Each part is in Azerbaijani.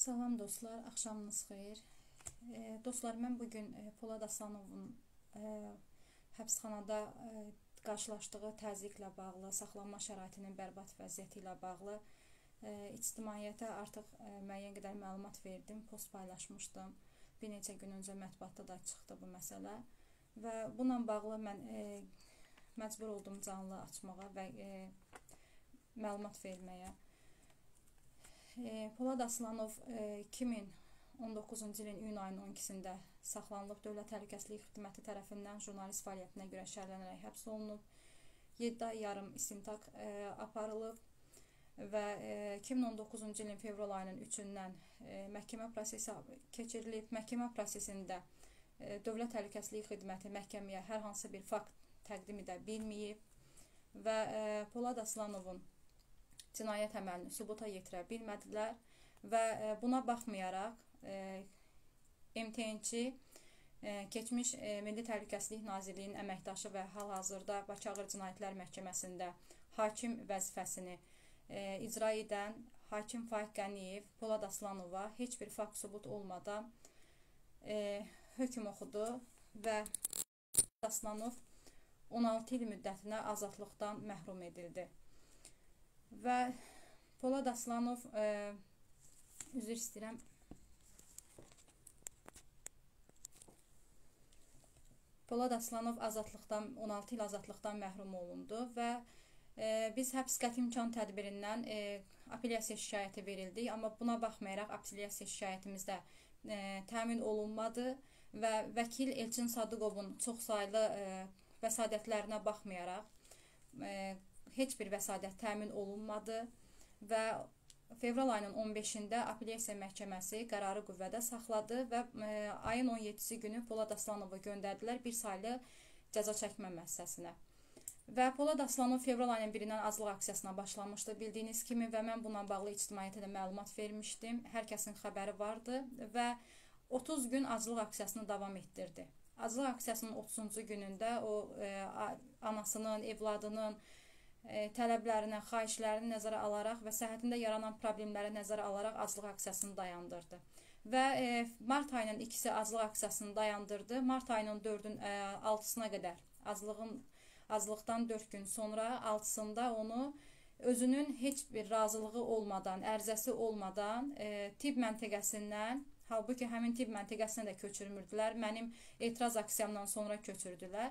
Salam dostlar, axşamınız xeyir. Dostlar, mən bugün Polad Aslanovun həbsxanada qarşılaşdığı təzyiqlə bağlı, saxlanma şəraitinin bərbad vəziyyəti ilə bağlı ictimaiyyətə artıq müəyyən qədər məlumat verdim, post paylaşmışdım. Bir neçə gün öncə mətbuatda da çıxdı bu məsələ və bununla bağlı mən məcbur oldum canlı açmağa və məlumat verməyə. Polad Aslanov 2019-cu ilin iyun ayının 12-sində saxlanılıb. Dövlət Təhlükəsizlik Xidməti tərəfindən jurnalist fəaliyyətinə görə şərhlənərək həbs olunub. 7 ay yarım istintaq aparılıb və 2019-cu ilin fevral ayının 3-dən məhkəmə prosesi keçirilib. Məhkəmə prosesində Dövlət Təhlükəsizlik Xidməti məhkəməyə hər hansı bir fakt təqdim edə bilməyib və Polad Aslanovun cinayət əməlini sübuta yetirə bilmədilər və buna baxmayaraq MTN-çi keçmiş Milli Təhlükəsizlik Nazirliyinin əməkdaşı və hal-hazırda Bakı Ağır Cinayətlər Məhkəməsində hakim vəzifəsini icra edən hakim Faiq Qəniyev Polad Aslanova heç bir fakt sübut olmadan hökm oxudu və Aslanov 16 il müddətinə azadlıqdan məhrum edildi. Və Polad Aslanov üzr istəyirəm. Polad Aslanov 16 il azadlıqdan məhrum olundu və biz həbs qəti imkan tədbirindən apellyasiya şikayəti verildik, amma buna baxmayaraq apellyasiya şikayətimizdə təmin olunmadı və vəkil Elçin Sadıqovun çoxsaylı vəsadətlərinə baxmayaraq heç bir vəsadət təmin olunmadı və fevral ayının 15-də apellyasiya məhkəməsi qərarı qüvvədə saxladı və ayın 17-ci günü Polad Aslanovu göndərdilər bir saylı cəza çəkmə müəssisəsinə. Və Polad Aslanov fevral ayının 1-dən azlıq aksiyasına başlamışdı bildiyiniz kimi və mən bununla bağlı ictimaiyyətə də məlumat vermişdim. Hər kəsin xəbəri vardı və 30 gün aclıq aksiyasını davam etdirdi. Aclıq aksiyasının 30-cu günündə o anasının, evladının tələblərinə, xahişlərini nəzərə alaraq və səhhətində yaranan problemləri nəzərə alaraq aclıq aksiyasını dayandırdı. Və mart ayının 2-si aclıq aksiyasını dayandırdı. Mart ayının 4-ün 6-sına qədər aclıqdan 4 gün sonra 6-sında onu özünün heç bir razılığı olmadan, ərizəsi olmadan tibb məntəqəsindən, halbuki həmin tibb məntəqəsinə də köçürmürdülər, mənim etiraz aksiyamdan sonra köçürdülər.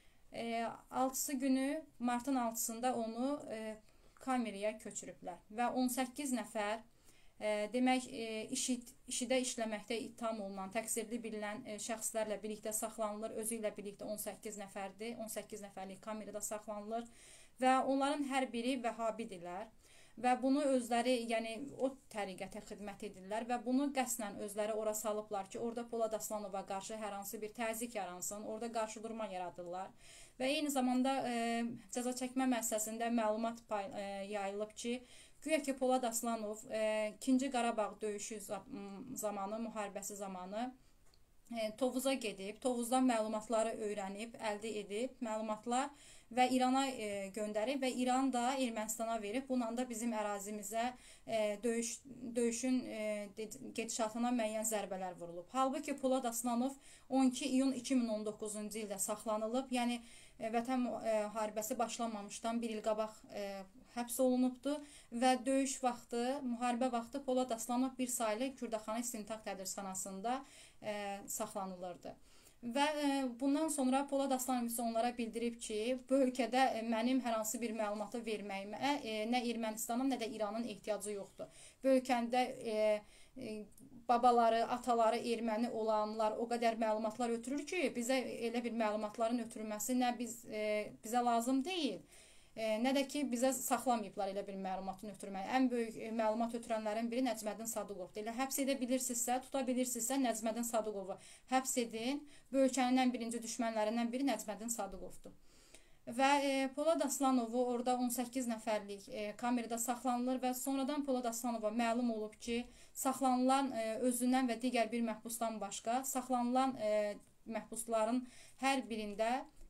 6-sı günü, martın 6-sında onu kameraya köçürüblər və 18 nəfər demək işidə işləməkdə ittiham olunan, təqsirli bilinən şəxslərlə birlikdə saxlanılır. Özü ilə birlikdə 18 nəfərdir, 18 nəfərlik kamerada saxlanılır və onların hər biri vəhabidirlər. Və bunu özləri, yəni o təriqətə xidmət edirlər və bunu qəsdən özləri ora salıblar ki, orada Polad Aslanova qarşı hər hansı bir təzyiq yaransın, orada qarşıdurma yaradırlar. Və eyni zamanda cəza çəkmə müəssisəsində məlumat yayılıb ki, güya ki Polad Aslanov 2-ci Qarabağ döyüşü zamanı, müharibəsi zamanı Tovuza gedib, Tovuzdan məlumatları öyrənib, əldə edib, məlumatlar və İrana göndərib və İran da Ermənistana verib. Bununla da bizim ərazimizə döyüşün gedişatına müəyyən zərbələr vurulub. Halbuki Polad Aslanov 12 iyun 2019-cu ildə saxlanılıb. Yəni Vətən müharibəsi başlanmamışdan bir il qabaq həbs olunubdu və döyüş vaxtı, müharibə vaxtı Polad Aslanov bir saylı Kürdəxana İstintaq Tədrisxanasında saxlanılırdı. Və bundan sonra Polad Aslanov isə onlara bildirib ki, bu ölkədə mənim hər hansı bir məlumatı verməyimə nə Ermənistanın, nə də İranın ehtiyacı yoxdur. Bu ölkədə babaları, ataları erməni olanlar o qədər məlumatlar ötürür ki, bizə elə bir məlumatların ötürülməsi nə bizə lazım deyil, nə də ki, bizə saxlamayıblar elə bir məlumatın ötürməyi. Ən böyük məlumat ötürənlərin biri Nəcməddin Sadıqovdur. Elə həbs edə bilirsinizsə, tuta bilirsinizsə Nəcməddin Sadıqovu həbs edin. Bu ölkənin ən birinci düşmənlərindən biri Nəcməddin Sadıqovdur. Və Polad Aslanovu orada 18 nəfərlik kamerada saxlanılır və sonradan Polad Aslanova məlum olub ki, saxlanılan özündən və digər bir məhbusdan başqa saxlanılan məhbusların hər birində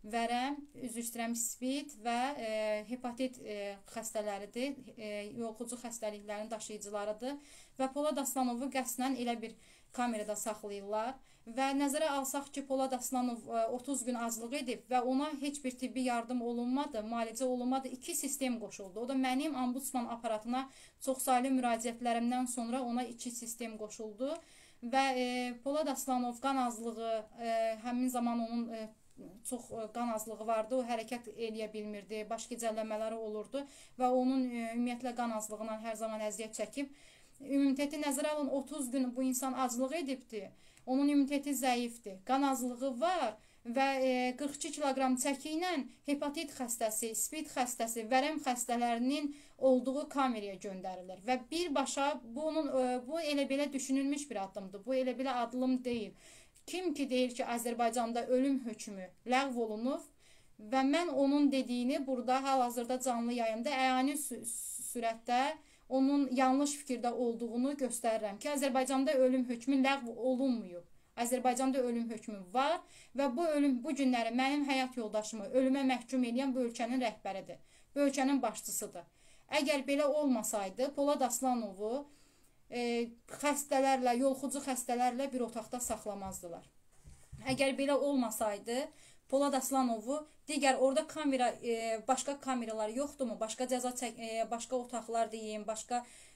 vərəm, üzr istəyirəm, spid və hepatit xəstələridir, yoluxucu xəstəliklərin daşıyıcılarıdır və Polad Aslanovu qəsdən elə bir kamerada saxlayırlar və nəzərə alsaq ki, Polad Aslanov 30 gün aclıq edib və ona heç bir tibbi yardım olunmadı, müalicə olunmadı, 2 sistem qoşuldu. O da mənim ombudsman aparatına çoxsaylı müraciətlərimdən sonra ona 2 sistem qoşuldu və Polad Aslanov qan azlığı, həmin zaman onun çox qan azlığı vardı, o hərəkət eləyə bilmirdi, baş gicəlləmələri olurdu və onun ümumiyyətlə qan azlığından hər zaman əziyyət çəkib. İmmuniteti nəzərə alın, 30 gün bu insan aclıq edibdir, onun immuniteti zəifdir, qan azlığı var və 42 kiloqram çəki ilə hepatit xəstəsi, spid xəstəsi, vərəm xəstələrinin olduğu kameraya göndərilir və birbaşa bu elə belə düşünülmüş bir addımdır, bu elə belə addım deyil. Kim ki deyir ki, Azərbaycanda ölüm hökmü ləğv olunub və mən onun dediyini burada hal-hazırda canlı yayımda əyani sürətdə onun yanlış fikirdə olduğunu göstərirəm ki, Azərbaycanda ölüm hökmü ləğv olunmuyub. Azərbaycanda ölüm hökmü var və bu günləri mənim həyat yoldaşımı ölümə məhkum edən bu ölkənin rəhbəridir, bu ölkənin başçısıdır. Əgər belə olmasaydı, Polad Aslanovu xəstələrlə, yoluxucu xəstələrlə bir otaqda saxlamazdılar. Əgər belə olmasaydı, Polad Aslanovu digər orada başqa kameralar yoxdurmu? Başqa otaqlar deyim, başqa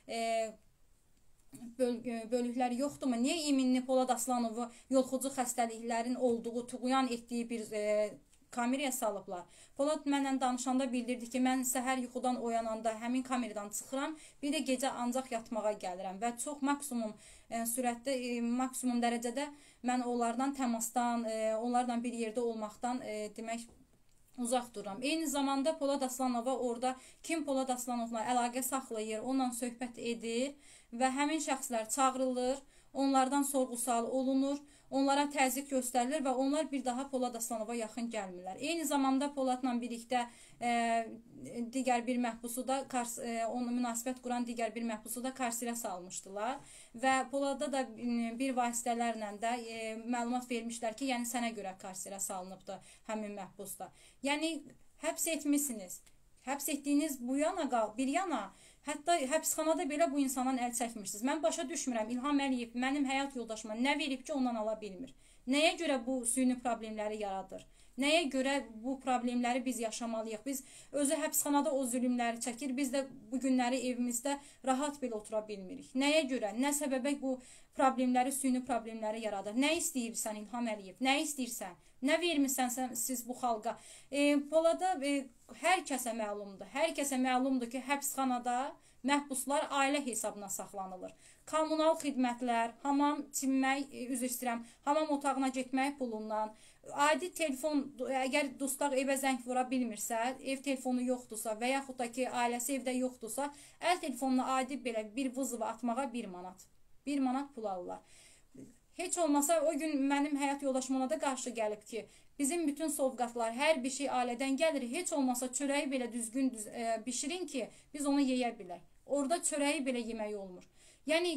bölüklər yoxdurmu? Niyə iminli Polad Aslanovu yoluxucu xəstəliklərin olduğu, tuğyan etdiyi bir kameraya salıblar? Polad mənlə danışanda bildirdi ki, mən səhər yuxudan oyananda həmin kameradan çıxıram, bir də gecə ancaq yatmağa gəlirəm və çox maksimum sürətdə, maksimum dərəcədə mən onlardan təmasdan, onlarla bir yerdə olmaqdan demək uzaq dururam. Eyni zamanda Polad Aslanova orada kim Polad Aslanovla əlaqə saxlayır, onunla söhbət edir və həmin şəxslər çağırılır, onlardan sorğu-sual olunur, onlara təzyiq göstərilir və onlar bir daha Polad Aslanova yaxın gəlmirlər. Eyni zamanda Poladla birlikdə digər bir məhbusu da, onu münasibət quran digər bir məhbusu da karsirə salmışdılar və Polada da bir vasitələrlə də məlumat vermişlər ki, yəni sənə görə karsirə salınıbdır həmin məhbusda. Yəni həbs etmişsiniz. Həbs etdiyiniz bir yana, hətta həbsxanada belə bu insandan əl çəkmirsiniz. Mən başa düşmürəm, İlham Əliyev mənim həyat yoldaşıma nə verib ki, ondan ala bilmir? Nəyə görə bu süni problemləri yaradır? Nəyə görə bu problemləri biz yaşamalıyıq? Biz özü həbsxanada o zülümləri çəkir, biz də bu günləri evimizdə rahat belə otura bilmirik. Nəyə görə, nə səbəbə bu problemləri, süni problemləri yaradır? Nə istəyirsən İlham Əliyev? Nə istəyirsən? Nə vermirsən siz bu xalqa? Polada hər kəsə məlumdur ki, həbsxanada məhbuslar ailə hesabına saxlanılır. Kommunal xidmətlər, hamam çimmək, üzr istəyirəm, hamam otağına getmək pulundan, adi telefon, əgər dustaq evə zəng vura bilmirsə, ev telefonu yoxdursa və yaxud da ki, ailəsi evdə yoxdursa, əl telefonuna adi belə bir vızıva atmağa 1 manat. 1 manat pul alırlar. Heç olmasa o gün mənim həyat yoldaşım ona da qarşı gəlib ki, bizim bütün sovqatlar, hər bir şey ailədən gəlir, heç olmasa çörəyi belə düzgün bişirin ki, biz onu yeyə bilək. Orada çörəyi belə yemək olmur. Yəni,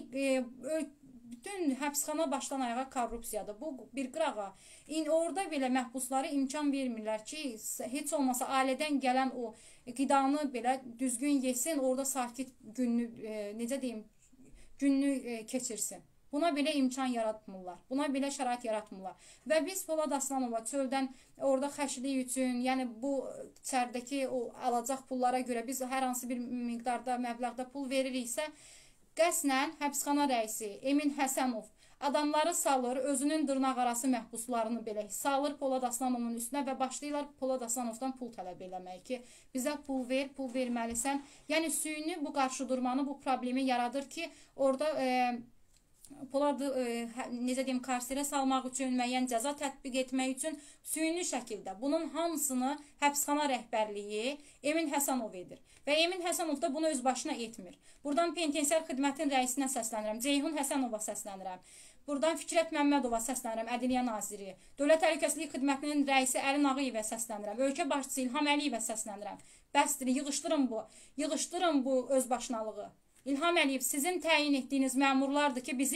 bütün həbsxana başdan ayağa korrupsiyadır. Bu bir qırağa. Orada belə məhbusları imkan vermirlər ki, heç olmasa ailədən gələn o qidanı belə düzgün yesin, orada sakit günlü, necə deyim, günlü keçirsin. Buna belə imkan yaratmırlar, buna belə şərait yaratmırlar. Və biz Polad Aslanova çöldən orada xəşlik üçün, yəni bu içəridəki o alacaq pullara görə biz hər hansı bir miqdarda, məbləğdə pul veririksə, qəsdən həbsxana rəisi Emin Həsənov adamları salır, özünün dırnaqarası məhbuslarını belə salır Polad Aslanovun üstünə və başlayırlar Polad Aslanovdan pul tələb eləmək ki, bizə pul ver, pul verməlisən. Yəni süni bu qarşıdurmanı, bu problemi yaradır ki, orada Poladı, necə deyim, karsirə salmaq üçün, müəyyən cəza tətbiq etmək üçün süni şəkildə bunun hamısını həbsxana rəhbərliyi Emin Həsənov edir. Və Emin Həsənov da bunu öz başına etmir. Buradan penitensiar xidmətin rəisinə səslənirəm, Ceyhun Həsənova səslənirəm. Buradan Fikrət Məmmədova səslənirəm, Ədliyyə Naziri. Dövlət Təhlükəsizlik Xidmətinin rəisi Əli Nağıyevə səslənirəm. Ölkə başçısı İlham Əliyevə səslənirəm. Bəsdir, yığışdırın bu özbaşınalığı. İlham Əliyev, sizin təyin etdiyiniz məmurlardır ki, bizi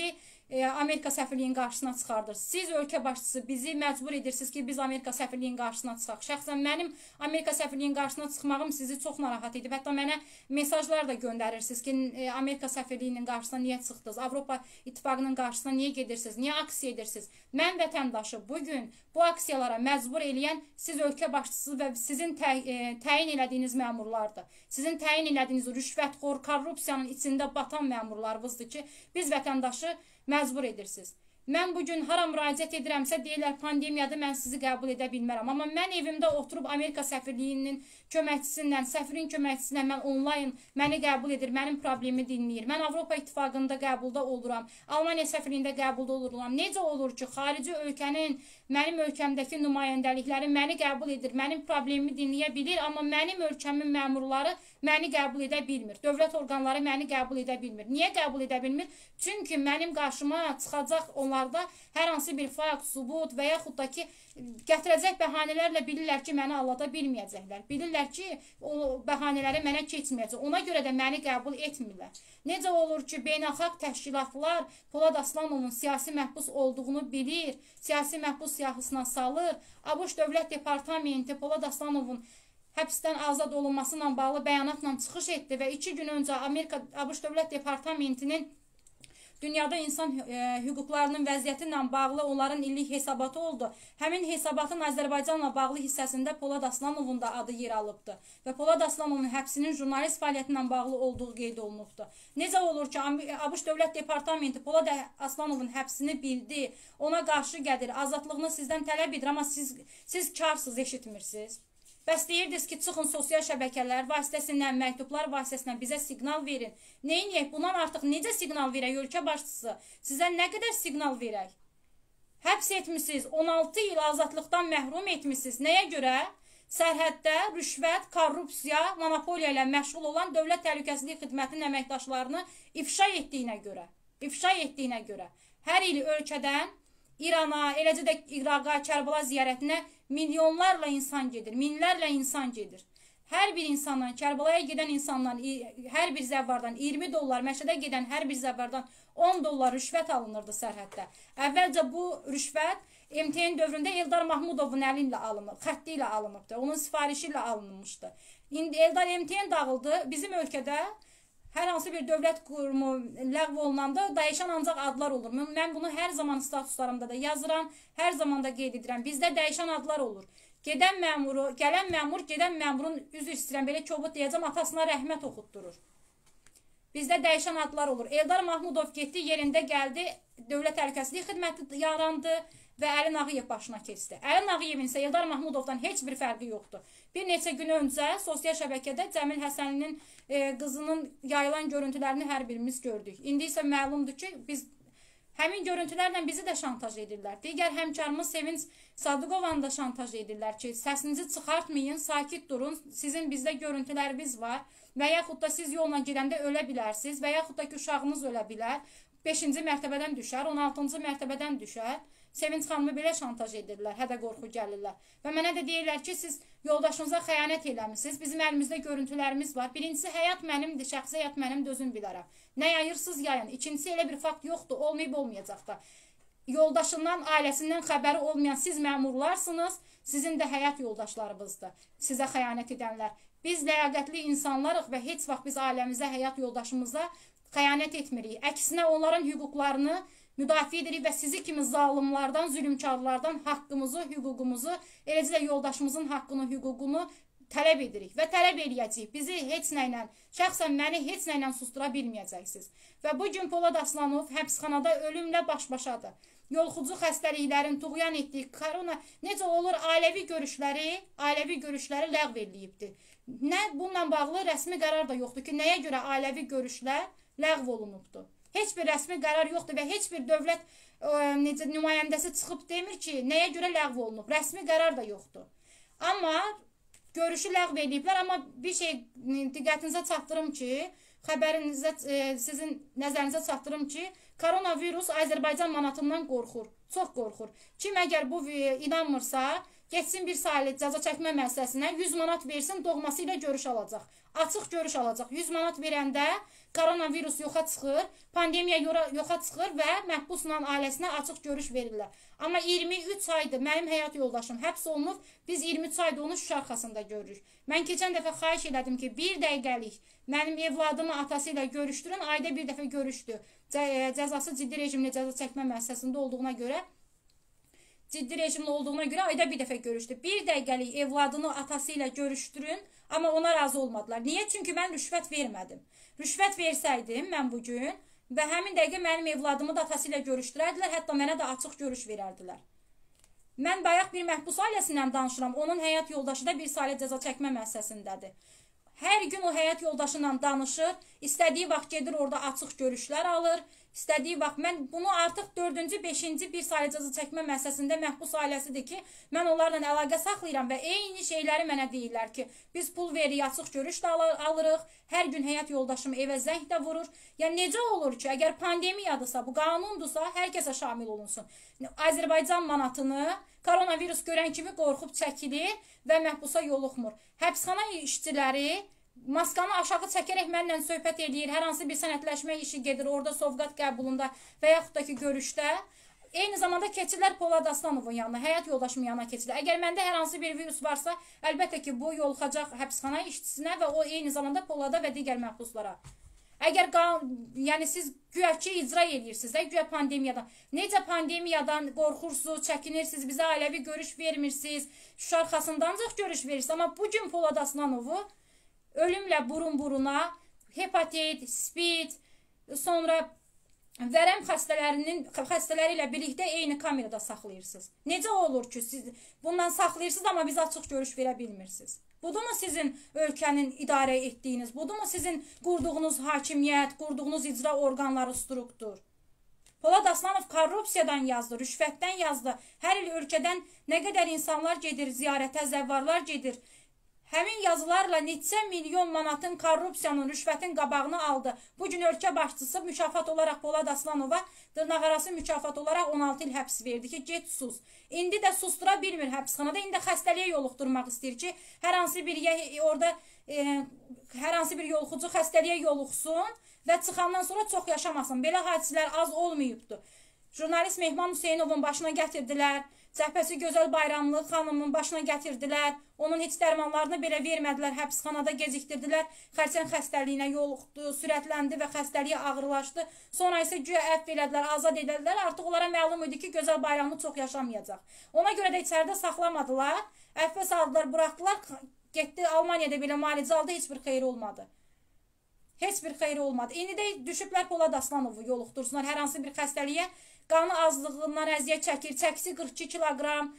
Amerika səfirliyinin qarşısına çıxardırsınız. Siz ölkə başçısı bizi məcbur edirsiniz ki, biz Amerika səfirliyinin qarşısına çıxaq. Şəxsən mənim Amerika səfirliyinin qarşısına çıxmağım sizi çox narahat edib. Hətta mənə mesajlar da göndərirsiniz ki, Amerika səfirliyinin qarşısına niyə çıxdınız? Avropa İttifaqının qarşısına niyə gedirsiniz? Niyə aksiya edirsiniz? Mən vətəndaşı bugün bu aksiyalara məcbur eləyən siz ölkə başçısı və sizin təyin elədiyiniz məmurlardır. Sizin təyin elədiyiniz rüşvətxor, korrupsiyanın içində batan məmurlarınızdır ki, biz vətəndaşı məcbur edirsiniz. Mən bugün hara müraciət edirəmsə deyirlər pandemiyada mən sizi qəbul edə bilmərəm. Amma mən evimdə oturub Amerika səfirliyinin köməkçisindən, səfirin köməkçisindən mən onlayn məni qəbul edir, mənim problemi dinləyir. Mən Avropa İttifaqında qəbulda oluram, Almaniya səfirliyində qəbulda oluram. Necə olur ki, xarici ölkənin, mənim ölkəmdəki nümayəndəlikləri məni qəbul edir, mənim problemimi dinləyə bilir, amma mənim ölkəmin məmurları məni qəbul edə bilmir. Dövlət orqanları məni qəbul edə bilmir. Niyə qəbul edə bilmir? Çünki mənim qarşıma çıxacaq onlarda hər hansı bir fakt, subut və yaxud da ki, gətirəcək bəhanələrlə bilirlər ki, məni aldada bilməyəcəklər. Bilirlər ki, o bəhanələri mənə keçməyəcək. Ona görə də məni qəbul etmirlər. Necə olur ki, beynəlxalq təşkilatlar Polad Aslanovun siyasi məhbus olduğunu bilir, siyasi məhbus siyahısına salır. ABŞ Dövlət Departamenti Polad Aslanovun həbsdən azad olunması ilə bağlı bəyanatla çıxış etdi və 2 gün öncə ABŞ Dövlət Departamentinin dünyada insan hüquqlarının vəziyyəti ilə bağlı onların illik hesabatı oldu. Həmin hesabatın Azərbaycanla bağlı hissəsində Polad Aslanovun da adı yer alıbdır. Və Polad Aslanovun həbsinin jurnalist fəaliyyəti ilə bağlı olduğu qeyd olunubdur. Necə olur ki, ABŞ Dövlət Departamenti Polad Aslanovun həbsini bildi, ona qarşı gəlir, azadlığını sizdən tələb edir, amma siz karsız eşitmirsiniz. Bəs deyirdiniz ki, çıxın sosial şəbəkələr vasitəsindən, məktublar vasitəsindən bizə siqnal verin. Neyniyək? Bundan artıq necə siqnal verək? Ölkə başçısı sizə nə qədər siqnal verək? Həbs etmişsiniz, 16 il azadlıqdan məhrum etmişsiniz. Nəyə görə? Sərhəddə rüşvət, korrupsiya, monopoliya ilə məşğul olan Dövlət Təhlükəsizlik Xidmətinin əməkdaşlarını ifşa etdiyinə görə. Hər il ölkədən İrana, eləcə də İraqa, Kərbəla ziyarətinə milyonlarla insan gedir, minlərlə insan gedir. Hər bir insandan, Kərbəlaya gedən insandan, hər bir zəvvardan 20 dollar, Məşədə gedən hər bir zəvvardan 10 dollar rüşvət alınırdı sərhəddə. Əvvəlcə bu rüşvət MTN dövründə Eldar Mahmudovun əli ilə alınıb, xətti ilə alınıbdı, onun sifarişi ilə alınmışdı. İndi Eldar MTN dağıldı, bizim ölkədə hər hansı bir dövlət qurumu ləğv olunanda dəyişən ancaq adlar olur. Mən bunu hər zaman statuslarımda da yazıram, hər zaman da qeyd edirəm. Bizdə dəyişən adlar olur. Gələn məmur, gedən məmurun üzr istəyirəm, belə kobud deyəcəm, atasına rəhmət oxutdurur. Bizdə dəyişən adlar olur. Eldar Mahmudov getdi, yerində gəldi, Dövlət Təhlükəsizlik Xidməti yarandı və Əli Nağıyev başına keçdi. Əli Nağıyevin isə Eldar Mahmudovdan heç bir fərqi yoxdur. Bir neçə gün öncə sosial şəbəkədə Cəmil Həsənlinin qızının yayılan görüntülərini hər birimiz gördük. İndi isə məlumdur ki, həmin görüntülərlə bizi də şantaj edirlər. Digər həmkarımız Sevinç Sadıqovanı da şantaj edirlər ki, səsinizi çıxartmayın, sakit durun, sizin bizdə görüntüləriniz var və yaxud da siz yolla gedəndə ölə bilərsiniz və yaxud da ki, uşağınız ölə bilər, 5-ci mərtəbədən düşər, 16-cı mərtəbədən düşər. Sevinç xanımı belə şantaj edirlər, hədə qorxu gəlirlər. Və mənə də deyirlər ki, siz yoldaşınıza xəyanət eləmişsiniz, bizim əlimizdə görüntülərimiz var. Birincisi, həyat mənimdir, şəxsi həyat mənimdir, özüm bilərəm. Nə yayırsız yayın. İkincisi, elə bir fakt yoxdur, olmayıb olmayacaq da. Yoldaşından, ailəsindən xəbəri olmayan siz məmurlarsınız, sizin də həyat yoldaşlarınızdır, sizə xəyanət edənlər. Biz ləyaqətli insanlarıq və heç vaxt biz ailəmizə, həyat yoldaşımıza xəyanət etmirik. Əksinə onların hüquqlarını müdafiə edirik və sizi kimi zalımlardan, zülümkarlardan haqqımızı, hüququmuzu, eləcə də yoldaşımızın haqqını, hüququnu tələb edirik və tələb eləyəcəyik. Bizi heç nə ilə, şəxsən məni heç nə ilə sustura bilməyəcəksiniz. Və bugün Polad Aslanov həbsxanada ölümlə baş-başadır. Yolxucu xəstəliklərin tuğyan etdiyi korona necə olur, ailəvi görüşləri ləğv edilibdir. Bununla bağlı rəsmi qərar da yoxdur ki, nəyə görə ailəvi görüşlər ləğv olunubdur. Heç bir rəsmi qərar yoxdur və heç bir dövlət nümayəndəsi çıxıb demir ki, nəyə görə ləğv olunub. Rəsmi qərar da yoxdur. Amma görüşü ləğv ediblər, amma bir şey diqqətinizə çatdırım ki, xəbərinizə, sizin nəzərinizə çatdırım ki, koronavirus Azərbaycan manatından qorxur, çox qorxur. Kim əgər bu inanmırsa, Getsin bir saylı cəza çəkmə müəssisəsinə 100 manat versin, doğması ilə görüş alacaq. Açıq görüş alacaq. 100 manat verəndə koronavirus yoxa çıxır, pandemiya yoxa çıxır və məhbusla ailəsinə açıq görüş verirlər. Amma 23 aydır mənim həyat yoldaşım həbs olunub, biz 23 aydır onu şüşə arxasında görürük. Mən keçən dəfə xahiş elədim ki, bir dəqiqəlik mənim evladımı atası ilə görüşdürün, ayda bir dəfə görüşdü. Cəzası ciddi rejimli cəza çəkmə müəssisəsində olduğuna görə ayda bir dəfə görüşdü. Bir dəqiqəlik evladını atası ilə görüşdürün, amma ona razı olmadılar. Niyə? Çünki mən rüşvət vermədim. Rüşvət versəydim mən bugün və həmin dəqiqə mənim evladımı da atası ilə görüşdürərdilər, hətta mənə də açıq görüş verərdilər. Mən bayaq bir məhbus ailəsindən danışıram. Onun həyat yoldaşı da bir saylı cəza çəkmə müəssisəsindədir. Hər gün o həyat yoldaşı ilə danışır, istədiyi vaxt gedir orada açıq görüşlər alır, istədiyi vaxt. Mən bunu artıq 4-cü, 5-ci bir saylı cəza çəkmə müəssisəsində məhbus ailəsidir ki, mən onlarla əlaqə saxlayıram və eyni şeyləri mənə deyirlər ki, biz pul veririk, açıq görüş də alırıq, hər gün həyat yoldaşım evə zəng də vurur. Yəni necə olur ki, əgər pandemiyadırsa, bu qanundursa, hər kəsə şamil olunsun. Azərbaycan manatını koronavirus görən kimi qorxub çəkilir və məhbusa yoluxmur. Həbsxana işçiləri maskanı aşağı çəkərək mənlə söhbət edir, hər hansı bir sənədləşmə işi gedir, orada sovqat qəbulunda və yaxud da ki, görüşdə. Eyni zamanda keçirlər Polad Aslanovun yanına, həyat yoldaşımın yanına keçirlər. Əgər məndə hər hansı bir virus varsa, əlbəttə ki, bu yoluxacaq həbsxana işçisinə və o eyni zamanda Polada və digər məhbuslara. Əgər yəni siz güya ki icra edirsiniz, güya pandemiyadan. Necə pandemiyadan qorxursunuz, çəkinirsiniz, bizə ailəvi görüş vermirsiniz, şüşə arxasında ancaq görüş verirsiniz. Amma bugün Polad Aslanovu ölümlə burun-buruna, hepatit, spid, sonra vərəm xəstələri ilə birlikdə eyni kamerada saxlayırsınız. Necə olur ki, siz bundan saxlayırsınız, amma biz açıq görüş verə bilmirsiniz? Budurmu sizin ölkənin idarə etdiyiniz, budurmu sizin qurduğunuz hakimiyyət, qurduğunuz icra orqanları struktur? Polad Aslanov korrupsiyadan yazdı, rüşvətdən yazdı. Hər il ölkədən nə qədər insanlar gedir, ziyarətə, zəvvarlar gedir. Həmin yazılarla neçə milyon manatın korrupsiyanın, rüşvətin qabağını aldı. Bugün ölkə başçısı mükafat olaraq Polad Aslanova dırnaqarası mükafat olaraq 16 il həbs verdi ki, get sus. İndi də sustura bilmir həbsxanada. İndi xəstəliyə yoluxdurmaq istəyir ki, hər hansı bir yoluxucu xəstəliyə yoluxsun və çıxandan sonra çox yaşamasın. Belə hadisələr az olmayıbdır. Jurnalist Mehman Hüseynovun başına gətirdilər. Cəhbəsi Gözəl Bayramlı xanımın başına gətirdilər. Onun heç dərmanlarını belə vermədilər. Həbsxanada gecikdirdilər. Xərçəng xəstəliyinə yoluxdu, sürətləndi və xəstəliyə ağırlaşdı. Sonra isə güya əfv elədilər, azad edildilər. Artıq onlara məlum idi ki, Gözəl Bayramlı çox yaşamayacaq. Ona görə də içəridə saxlamadılar. Əfvə saldılar, buraxdılar. Getdi Almaniyada belə müalicə aldı, heç bir xeyri olmadı. Heç bir xeyri olmadı. İndi də düşüblər Polad Aslanovu yoluxdursunlar hər hansı bir xəstəliyə. Qanı azlığından əziyyət çəkir, çəkisi 42 kiloqram,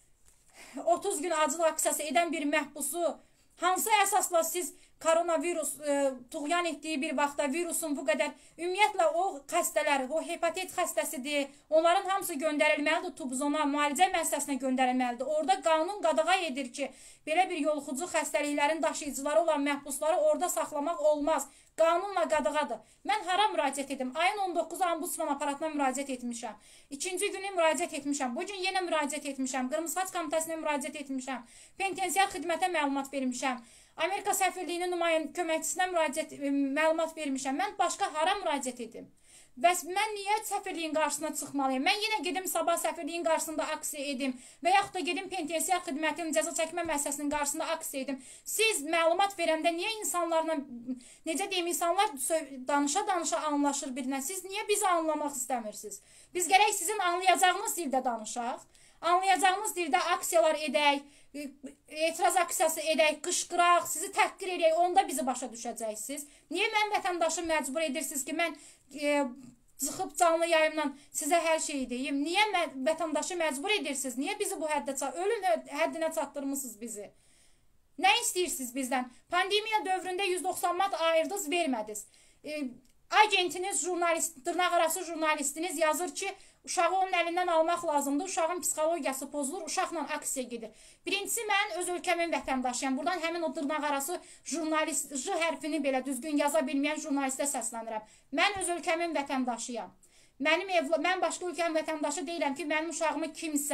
30 gün acı laksiyası edən bir məhbusu hansı əsasla siz koronavirus tuğyan etdiyi bir vaxtda virusun bu qədər, ümumiyyətlə o xəstələr, o hepatit xəstəsidir, onların hamısı göndərilməlidir tubzona, müalicə müəssisəsinə göndərilməlidir. Orada qanun qadağa edir ki, belə bir yoluxucu xəstəliklərin daşıyıcıları olan məhbusları orada saxlamaq olmaz. Qanunla qadağadır. Mən hara müraciət edim? Ayın 19-u Ombudsman aparatına müraciət etmişəm. İkinci günü müraciət etmişəm. Bugün yenə müraciət etmişəm. Qırmızı Xaç Komitəsinə müraciət etmişəm. Penitensiar xidmətə məlumat vermişəm. Amerika səfirliyinin köməkçisinə məlumat vermişəm. Mən başqa hara müraciət edim? Bəs mən niyə səfirliyin qarşısına çıxmalıyım? Mən yenə gedim sabah səfirliyin qarşısında aksiya edim və yaxud da gedim penitensiar xidmətinin cəza çəkmə müəssisəsinin qarşısında aksiya edim. Siz məlumat verəndə niyə insanlarla, necə deyim, insanlar danışa-danışa anlaşır birinə? Siz niyə bizi anlamaq istəmirsiniz? Biz gərək sizin anlayacağınız dildə danışaq, anlayacağınız dildə aksiyalar edək, etiraz aksiyası edək, qışqıraq, sizi təhqir edək, onda bizi başa düşəcəksiniz. Niyə mən vətəndaşı məcbur edirsiniz ki, mən çıxıb canlı yayımla sizə hər şeyi deyim? Niyə vətəndaşı məcbur edirsiniz? Niyə bizi bu ölüm həddinə çatdırmışsınız bizi? Nə istəyirsiniz bizdən? Pandemiya dövründə 190 manat ayırdınız, vermədiniz. Agentiniz, dırnaqarası jurnalistiniz yazır ki, uşağı onun əlindən almaq lazımdır, uşağın psixologiyası pozulur, uşaqla aksiya gedir. Birincisi, mən öz ölkəmin vətəndaşıyam. Buradan həmin o dırnaqarası jurnalist, J hərfini belə düzgün yaza bilməyən jurnalistə səslənirəm. Mən öz ölkəmin vətəndaşıyam. Mən başqa ölkəmin vətəndaşı deyiləm ki, mənim uşağımı kimsə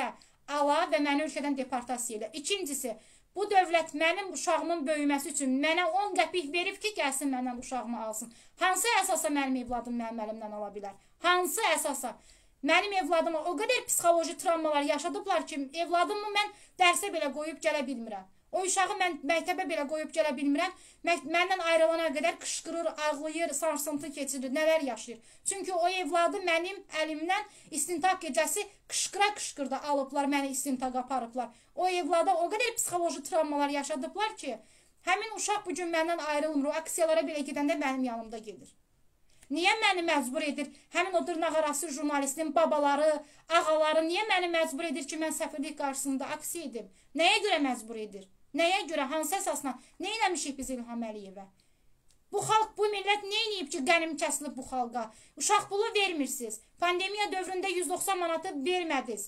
ala və məni ölkədən deportasiya elə. İkincisi, bu dövlət mənim uşağımın böyüməsi üçün mənə 10 qəpik verib ki, gəlsin məndən uşağımı alsın. Hansı əsasa mənim evladım mənim əlimdən ala bilər? Hansı əsasa? Mənim evladıma o qədər psixoloji travmalar yaşadıblar ki, evladımı mən dərsə belə qoyub gələ bilmirəm. O uşağı mən məktəbə belə qoyub gələ bilmirəm. Məndən ayrılana qədər qışqırır, ağlayır, sarsıntı keçirir, nələr yaşayır. Çünki o evladı mənim əlimdən istintaq gecəsi qışqıra-qışqırda alıblar, məni istintaq aparıblar. O evlada o qədər psixoloji travmalar yaşadıblar ki, həmin uşaq bugün məndən ayrılmır. O aksiyalara belə gedəndə mənim yanımda gedir. Niyə məni məcbur edir? Həmin o dırnaqarası jurnalistin babaları, ağaları niyə məni məcbur edir ki, mən səfirlik qarşısında aksiya edim? Nəyə görə məcbur edir? Nəyə görə, hansı əsasla? Nə eləmişik biz İlham Əliyevə? Bu xalq, bu millət nə eləyib ki, qənim kəsilib bu xalqa? Uşaq pulu vermirsiniz. Pandemiya dövründə 190 manatı vermədiniz.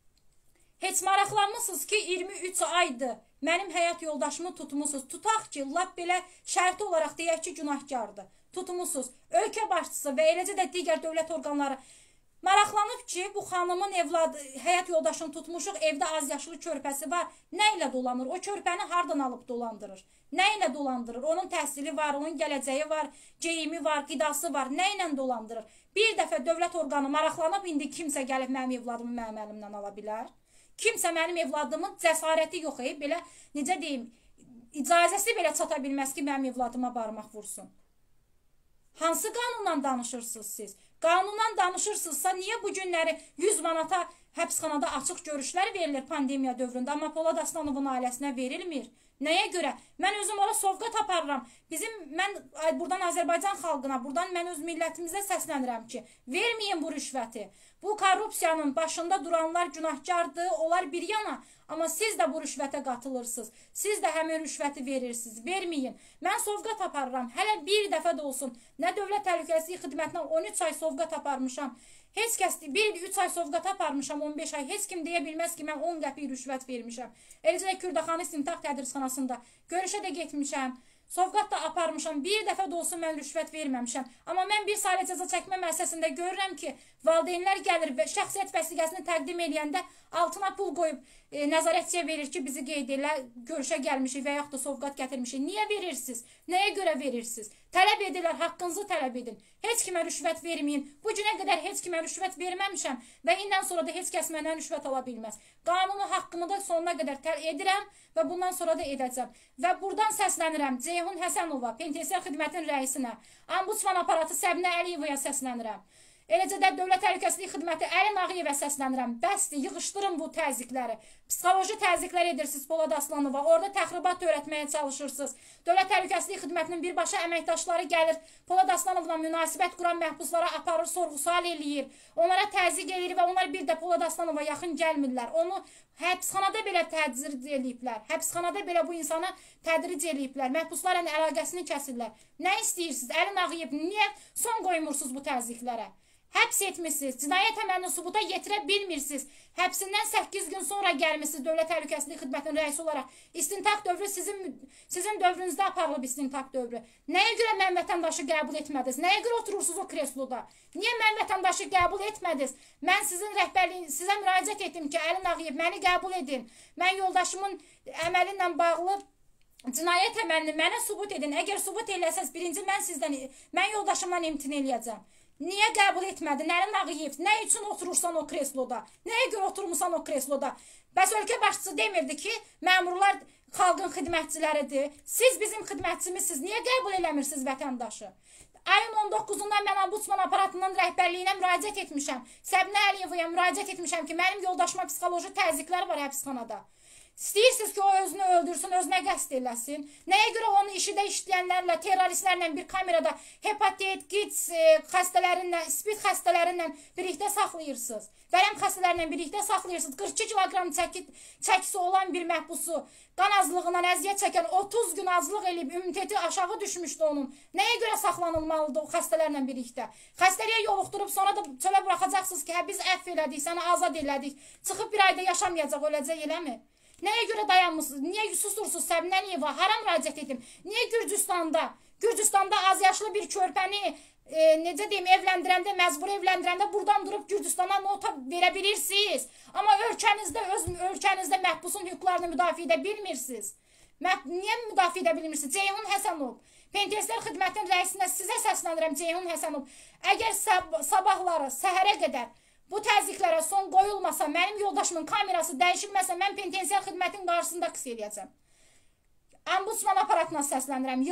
Heç maraqlanmısınız ki, 23 aydır. Mənim həyat yoldaşımı tutmusunuz. Tutaq ki, lap belə şərti olaraq deyək ki, günahkardır. Tutmusunuz. Ölkə başçısı və eləcə də digər dövlət orqanları maraqlanıb ki, bu xanımın evladı, həyat yoldaşını tutmuşuq, evdə az yaşlı körpəsi var. Nə ilə dolanır? O körpəni hardan alıb dolandırır? Nə ilə dolandırır? Onun təhsili var, onun gələcəyi var, geyimi var, qidası var. Nə ilə dolandırır? Bir dəfə dövlət orqanı maraqlanıb, indi kimsə gəlib mənim evladımı mənim əlimdən ala bilər. Kimsə mənim evladımın cəsarəti yox, belə, necə deyim, icazəsi belə çata bilməz ki, mənim evladıma barmaq vursun. Hansı qanunla danışırsınız siz? Qanundan danışırsınızsa, niyə bu günləri 100 manata həbsxanada açıq görüşlər verilir pandemiya dövründə, amma Polad Aslanovun ailəsinə verilmir? Nəyə görə? Mən özüm ora sovqat aparıram. Mən buradan Azərbaycan xalqına, buradan mən öz millətimizə səslənirəm ki, verməyin bu rüşvəti. Bu korrupsiyanın başında duranlar günahkardır, onlar bir yana. Amma siz də bu rüşvətə qatılırsınız. Siz də həmin rüşvəti verirsiniz. Verməyin. Mən sovqat aparıram. Hələ bir dəfə də olsun. Nə Dövlət Təhlükəsizlik Xidmətindən 13 ay sovqat aparmışam. Heç kəs 1-3 ay sovqat aparmışam, 15 ay. Heç kim deyə bilməz ki, mən 10 qəpik rüşvət vermişəm. Eləcə də Kürdaxanı İstintaq Tədrisxanasında görüşə də getmişəm. Sovqat da aparmışam, bir dəfə də olsun mən rüşvət verməmişəm. Amma mən bir saylı cəza çəkmə müəssisəsində görürəm ki, valideynlər gəlir və şəxsiyyət vəsiqəsini təqdim edəndə altına pul qoyub nəzarətçiyə verir ki, bizi qeyd elə, görüşə gəlmişik və yaxud da sovqat gətirmişik. Niyə verirsiniz? Nəyə görə verirsiniz? Tələb edirlər, haqqınızı tələb edin. Heç kimə rüşvət verməyin. Bu günə qədər heç kimə rüşvət verməmişəm və indən sonra da heç kəs məndən rüşvət ala bilməz. Qanunu haqqımı da sonuna qədər edirəm və bundan sonra da edəcəm. Və buradan səslənirəm Ceyhun Həsənova, penitensiar xidmətin rəisinə, ombudsman aparatı Səbinə Əliyevaya səslənirəm. Eləcə də Dövlət Təhlükəsizlik Xidməti Əlin Ağayevə səslənirəm. Bəsdir, yığışdırın bu təzyiqləri. Psixoloji təzyiqlər edirsiniz Polad Aslanova. Orada təxribat öyrətməyə çalışırsınız. Dövlət Təhlükəsizlik Xidmətinin birbaşa əməkdaşları gəlir. Polad Aslanovla münasibət quran məhbuslara aparır, sorğu-sual eləyir. Onlara təzyiq edir və onlar bir də Polad Aslanova yaxın gəlmirlər. Onu həbsxanada belə tədric eləyiblər. Həbsxanada belə bu insana tədric eləyiblər. Məhbuslarla əlaqəsini kəsirlər. Nə istəyirsiniz? Əlin Ağayev, niyə son qoymursunuz bu təzyiqlərə? Həbs etmişsiniz, cinayət əməlini sübuta yetirə bilmirsiniz. Həbsindən 8 gün sonra gəlmişsiniz Dövlət Təhlükəsizlik Xidmətinin rəisi olaraq. İstintaq dövrü sizin dövrünüzdə aparılıb istintaq dövrü. Nəyə görə mən vətəndaşı qəbul etmədiniz? Nəyə görə oturursunuz o kresloda? Niyə mən vətəndaşı qəbul etmədiniz? Mən sizin rəhbərliyin, sizə müraciət etdim ki, Əlin Ağayev, məni qəbul edin. Mən yoldaşımın əməli ilə bağlı cinayət əməlini mənə sübut edin. Əgər sübut eləsəz, birinci mən yoldaşımdan imtina eləyəcəm. Niyə qəbul etmədin? Əlin Ağayev, nə üçün oturursan o kresloda? Nəyə görə oturmuşsan o kresloda? Bəs ölkə başçısı demirdi ki, məmurlar xalqın xidmətçiləridir. Siz bizim xidmətçimizsiniz. Niyə qəbul eləmirsiniz vətəndaşı? Ayın 19-undan mən ombudsman aparatının rəhbərliyinə müraciət etmişəm. Səbinə Əliyevaya müraciət etmişəm ki, mənim yoldaşıma psixoloji təzyiqlər var həbsxanada. İstəyirsiniz ki, o özünü öldürsün, özünə qəsd eləsin. Nəyə görə onu işidə işləyənlərlə, terroristlərlə bir kamerada hepatit, gids xəstələrinlə, spid xəstələrinlə birlikdə saxlayırsınız? Vərəm xəstələrlə birlikdə saxlayırsınız. 42 kiloqram çəkisi olan bir məhbusu, qan azlığından əziyyət çəkən 30 gün azlıq eləyib, immuniteti aşağı düşmüşdü onun. Nəyə görə saxlanılmalıdır o xəstələrlə birlikdə? Xəstəliyə yoluxdurub sonra da çölə buraxacaqsınız ki, biz əfv elədik, səni azad elədik. Çıxıb bir ayda yaşamayacaq, öləcək eləmi? Nəyə görə dayanmışsınız? Niyə susursunuz Səbinə Əliyeva? Hara müraciət edim? Niyə Gürcüstanda az yaşlı bir körpəni necə deyim, evləndirəndə, məcbur evləndirəndə buradan durub Gürcüstana nota verə bilirsiniz. Amma ölkənizdə məhbusun hüquqlarını müdafiə edə bilmirsiniz. Niyə müdafiə edə bilmirsiniz? Ceyhun Həsənov, Penitensiar xidmətin rəisinə sizə səslənirəm Ceyhun Həsənov. Əgər sabahları səhərə qədər bu təzyiqlərə son qoyulmasa, mənim yoldaşımın kamerası dəyişilməsə, mən penitensiar xidmətin qarşısında qıs eləyəcəm. Ombudsman aparatına səslənirəm.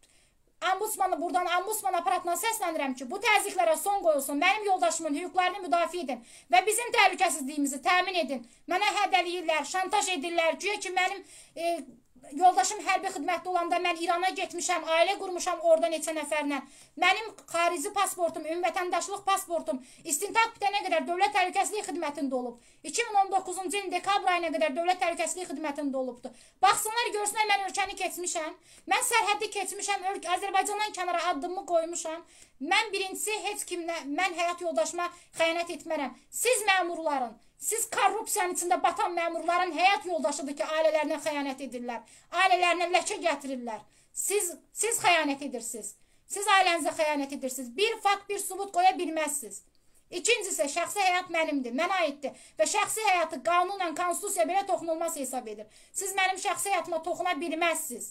Buradan ombudsman aparatına səslənirəm ki, bu təzyiqlərə son qoyulsun, mənim yoldaşımın hüquqlarını müdafiə edin və bizim təhlükəsizliyimizi təmin edin. Mənə hədəliyirlər, şantaj edirlər, güya ki, mənim yoldaşım hərbi xidmətdə olanda mən İrana getmişəm, ailə qurmuşam orada neçə nəfərlə. Mənim xarici pasportum, ümumvətəndaşlıq pasportum istintaq bitənə qədər Dövlət Təhlükəsizlik xidmətində olub. 2019-cu ilin dekabr ayına qədər Dövlət Təhlükəsizlik xidmətində olubdu. Baxsınlar, görsünlər mən ölkəni keçmişəm. Mən sərhəddi keçmişəm, Azərbaycandan kənara addımımı qoymuşam. Mən birincisi heç kimlə, mən həyat yoldaşıma xəyanət etmərəm. Siz məmurların, siz korrupsiyanın içində batan məmurların həyat yoldaşıdır ki, ailələrinə xəyanət edirlər. Ailələrinə ləkə gətirirlər. Siz xəyanət edirsiniz. Siz ailənizə xəyanət edirsiniz. Bir fakt, bir subut qoya bilməzsiniz. İkincisi, şəxsi həyat mənimdir, mənə aiddir və şəxsi həyatı qanunla, konstitusiya belə toxunulmaz hesab edir. Siz mənim şəxsi həyatıma toxuna bilməzsiniz.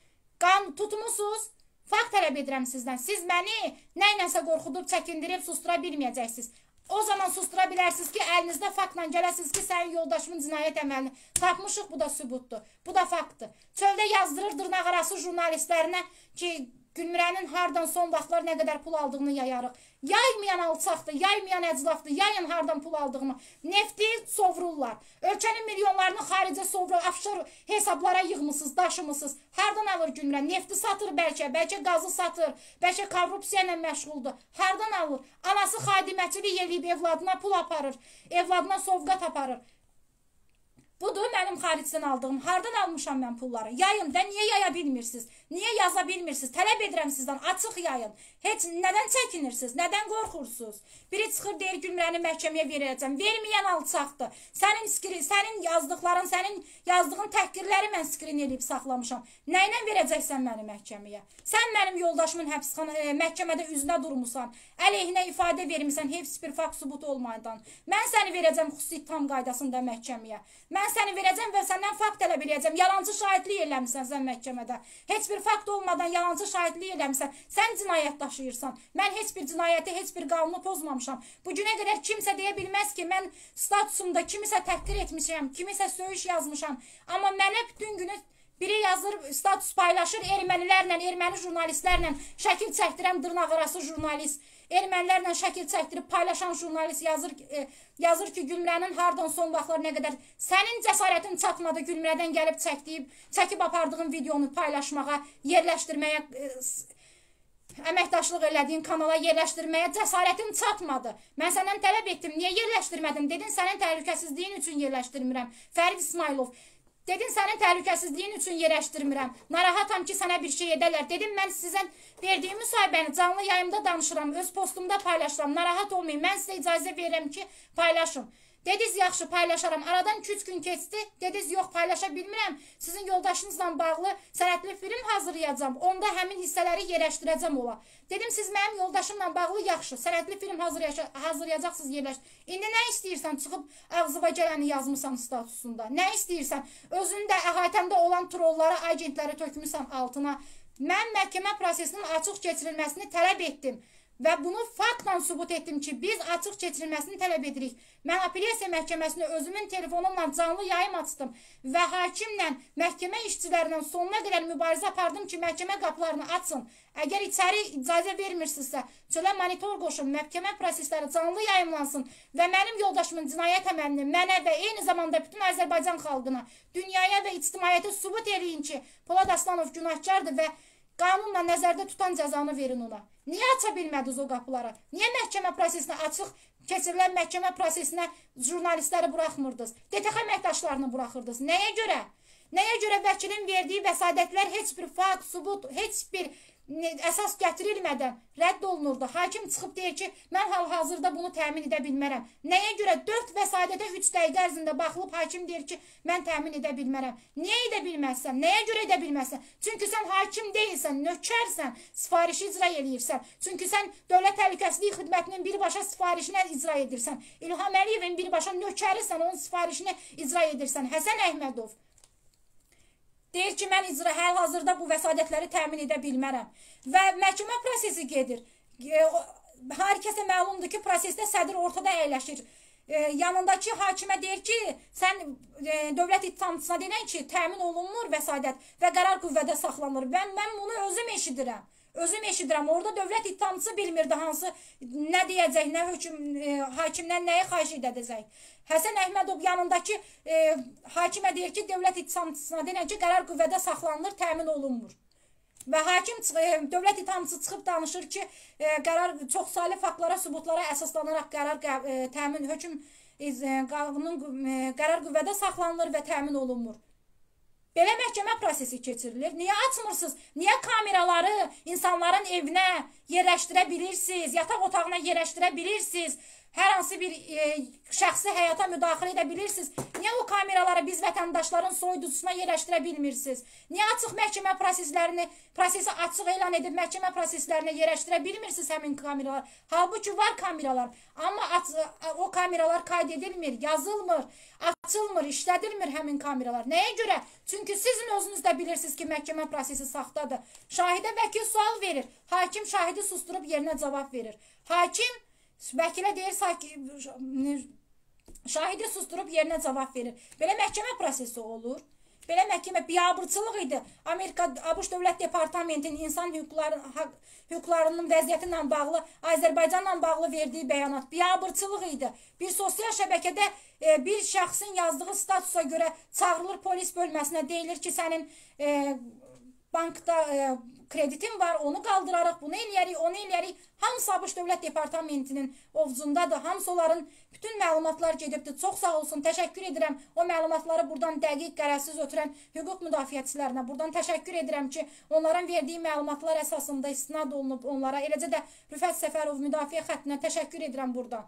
Tutmusunuz, fakt tələb edirəm sizdən. Siz məni nə ilənsə qorxudub, çəkindirib, sustura bilməyəcəksiniz. O zaman sustura bilərsiniz ki, əlinizdə faktla gələsiniz ki, sənin yoldaşımın cinayət əməlini tapmışıq, bu da sübutdur, bu da faktdır. Çöldə yazdırır dırnaqarası jurnalistlərinə ki, Gülmirənin hardan son vaxtlar nə qədər pul aldığını yayarıq. Yaymayan alçaqdır, yaymayan əclafdır, yayın hardan pul aldığını. Nefti sovrurlar. Ölkənin milyonlarını xaricə sovrur, afşor hesablara yığmışsınız, daşımısınız. Hardan alır Gülmirə? Nefti satır bəlkə qazı satır, bəlkə korrupsiya ilə məşğuldur. Hardan alır? Anası xadiməçilik eləyib evladına pul aparır, evladına sovqat aparır. Budur mənim xaricdən aldığım. Hardan almışam mən pulları? Yayın da niyə yaya bilmirsiniz? Niyə yaza bilmirsiniz? Tələb edirəm sizdən, açıq yayın. Heç nədən çəkinirsiniz? Nədən qorxursunuz? Biri çıxır deyir Gülmirəni məhkəməyə verəcəm. Verməyən alçaqdır. Sənin yazdıqların, sənin yazdığın təhqirləri mən skrin eləyib saxlamışam. Nə ilə verəcəksən məni məhkəməyə? Sən mənim yoldaşımın məhkəmədə üzünə durmusan, əleyhinə ifadə vermirsən, heç bir fakt sübut olmadan. Mən səni verəcəm xüsusi ittiham qaydasında məhkəməyə. Mən səni verəcəm və səndən fakt tələb edəcəm. Yalancı şahidlik eləmişsən sən məhkəmədə. Heç bir fakt olmadan yalancı şahidlik eləmişsən. Sən cinayət daşıyırsan. Mən heç bir cinayəti, heç bir qanunu pozmamışam. Bugünə qədər kimsə deyə bilməz ki, mən statusumda kimisə təhqir etmişəm, kimisə söyüş yazmışam. Amma mənə bütün günü biri yazır, status paylaşır, ermənilərlə, erməni jurnalistlərlə şəkil çəkdirəm, dırnaqarası jurnalist. Ermənilərlə şəkil çəkdirib paylaşan jurnalist yazır ki, Gülmirənin hardan son vaxtlar nə qədər sənin cəsarətin çatmadı Gülmirədən gəlib çəkib apardığın videonu paylaşmağa, yerləşdirməyə, əməkdaşlıq elədiyin kanala yerləşdirməyə cəsarətin çatmadı. Mən səndən tələb etdim, niyə yerləşdirmədim? Dedin, sənin təhlükəsizliyin üçün yerləşdirmirəm. Fərid İsmailov. Dedin, sənin təhlükəsizliyin üçün yerləşdirmirəm. Narahatam ki, sənə bir şey edərlər. Dedim, mən sizə verdiyim müsahibəni canlı yayımda danışıram, öz postumda paylaşıram. Narahat olmayın, mən sizə icazə verirəm ki, paylaşım. Dediniz, yaxşı, paylaşaram. Aradan 2-3 gün keçdi. Dediniz, yox, paylaşa bilmirəm. Sizin yoldaşınızla bağlı sənədli film hazırlayacağım. Onda həmin hissələri yerləşdirəcəm ola. Dedim, siz mənim yoldaşımla bağlı yaxşı, sənədli film hazırlayacaqsınız, yerləşdir. İndi nə istəyirsən? Çıxıb ağzıva gələni yazmısan statusunda. Nə istəyirsən? Özündə əhatəmdə olan trolları, agentləri tökmüsən altına. Mən məhkəmə prosesinin açıq keçirilməsini tələb etdim. Və bunu faktla sübut etdim ki, biz açıq keçirilməsini tələb edirik. Mən apellyasiya məhkəməsinə özümün telefonumla canlı yayım açdım və hakimlə, məhkəmə işçilərindən sonuna qədər mübarizə apardım ki, məhkəmə qapılarını açın. Əgər içəri icazə vermirsinizsə, çölə monitor qoşun, məhkəmə prosesləri canlı yayımlansın və mənim yoldaşımın cinayət əməlini mənə və eyni zamanda bütün Azərbaycan xalqına, dünyaya və ictimaiyyətə sübut eləyin ki, Polad Aslanov günahkardır və qanunla nəzərdə tutan cəzanı verin ona. Niyə aça bilmədiniz o qapıları? Niyə məhkəmə prosesinə, açıq keçirilən məhkəmə prosesinə jurnalistləri buraxmırdınız? DTX əməkdaşlarını buraxırdınız. Nəyə görə? Nəyə görə vəkilin verdiyi vəsadətlər heç bir fakt, sübut, heç bir əsas gətirilmədən rədd olunurdu. Hakim çıxıb deyir ki, mən hal-hazırda bunu təmin edə bilmərəm. Nəyə görə 4 vəsadətə 3 dəqiqə ərzində baxılıb hakim deyir ki, mən təmin edə bilmərəm. Niyə edə bilməzsən? Nəyə görə edə bilməzsən? Çünki sən hakim deyilsən, nökərsən, sifarişi icra eləyirsən. Çünki sən Dövlət Təhlükəsizlik Xidmətinin birbaşa sifarişini icra edirsən. İlham Əliyevin birbaşa nökərisən, onun sifarişini icra edirsən. Həsən Əhmədov deyir ki, mən hal-hazırda bu vəsadətləri təmin edə bilmərəm. Və məhkəmə prosesi gedir. Hər kəsə məlumdur ki, prosesdə sədr ortada əyləşir. Yanındakı hakimə deyir ki, sən dövlət ittihamçısına deyən ki, təmin olunmur vəsadət və qərar qüvvədə saxlanılır. Mən bunu özüm eşidirəm. Orada dövlət ittihamçısı bilmirdi hansı, nə deyəcək, nə hakimdən nəyi xahiş edəcək. Həsən Əhmədov yanındakı hakimə deyir ki, dövlət ittihamçısına deyən ki, qərar qüvvədə saxlanılır, təmin olunmur. Və hakim, dövlət ittihamçısı çıxıb danışır ki, çoxsaylı faktlara, sübutlara əsaslanaraq qərar qüvvədə saxlanılır və təmin olunmur. Belə məhkəmə prosesi keçirilir. Niyə açmırsınız? Niyə kameraları insanların evinə yerləşdirə bilirsiniz? Yataq otağına yerləşdirə bilirsiniz? Hər hansı bir şəxsi həyata müdaxilə edə bilirsiniz? Niyə o kameraları biz vətəndaşların soyuducusuna yerləşdirə bilmirsiniz? Niyə açıq məhkəmə prosesi açıq elan edib məhkəmə proseslərinə yerləşdirə bilmirsiniz həmin kameralar? Halbuki var kameralar, amma o kameralar qayd edilmir, yazılmır, açılmır, işlədilmir həmin kameralar. Nəyə görə? Çünki sizin özünüz də bilirsiniz ki, məhkəmə prosesi saxtadır. Şahidə vəkil sual verir, hakim şahidi susturub yerinə cavab verir. Hakim vəkilə deyir, şahidi susturub yerinə cavab verir. Belə məhkəmə prosesi olur. Belə məhkəmə biabırçılıq idi. ABŞ Dövlət Departamentinin insan hüquqlarının vəziyyəti ilə bağlı, Azərbaycanla bağlı verdiyi bəyanat biabırçılıq idi. Bir sosial şəbəkədə bir şəxsin yazdığı statusa görə çağırılır polis bölməsinə, deyilir ki, sənin bankda kreditin var, onu qaldırarıq, bunu eləyərik, onu eləyərik. Hamısı ABŞ Dövlət Departamentinin ovcundadır. Hamısı onların bütün məlumatlar gedibdir. Çox sağ olsun, təşəkkür edirəm. O məlumatları buradan dəqiq, qərəzsiz ötürən hüquq müdafiəçilərinə buradan təşəkkür edirəm ki, onların verdiyi məlumatlar əsasında istinad olunub onlara. Eləcə də Rüfət Səfərov müdafiə xəttinə təşəkkür edirəm buradan.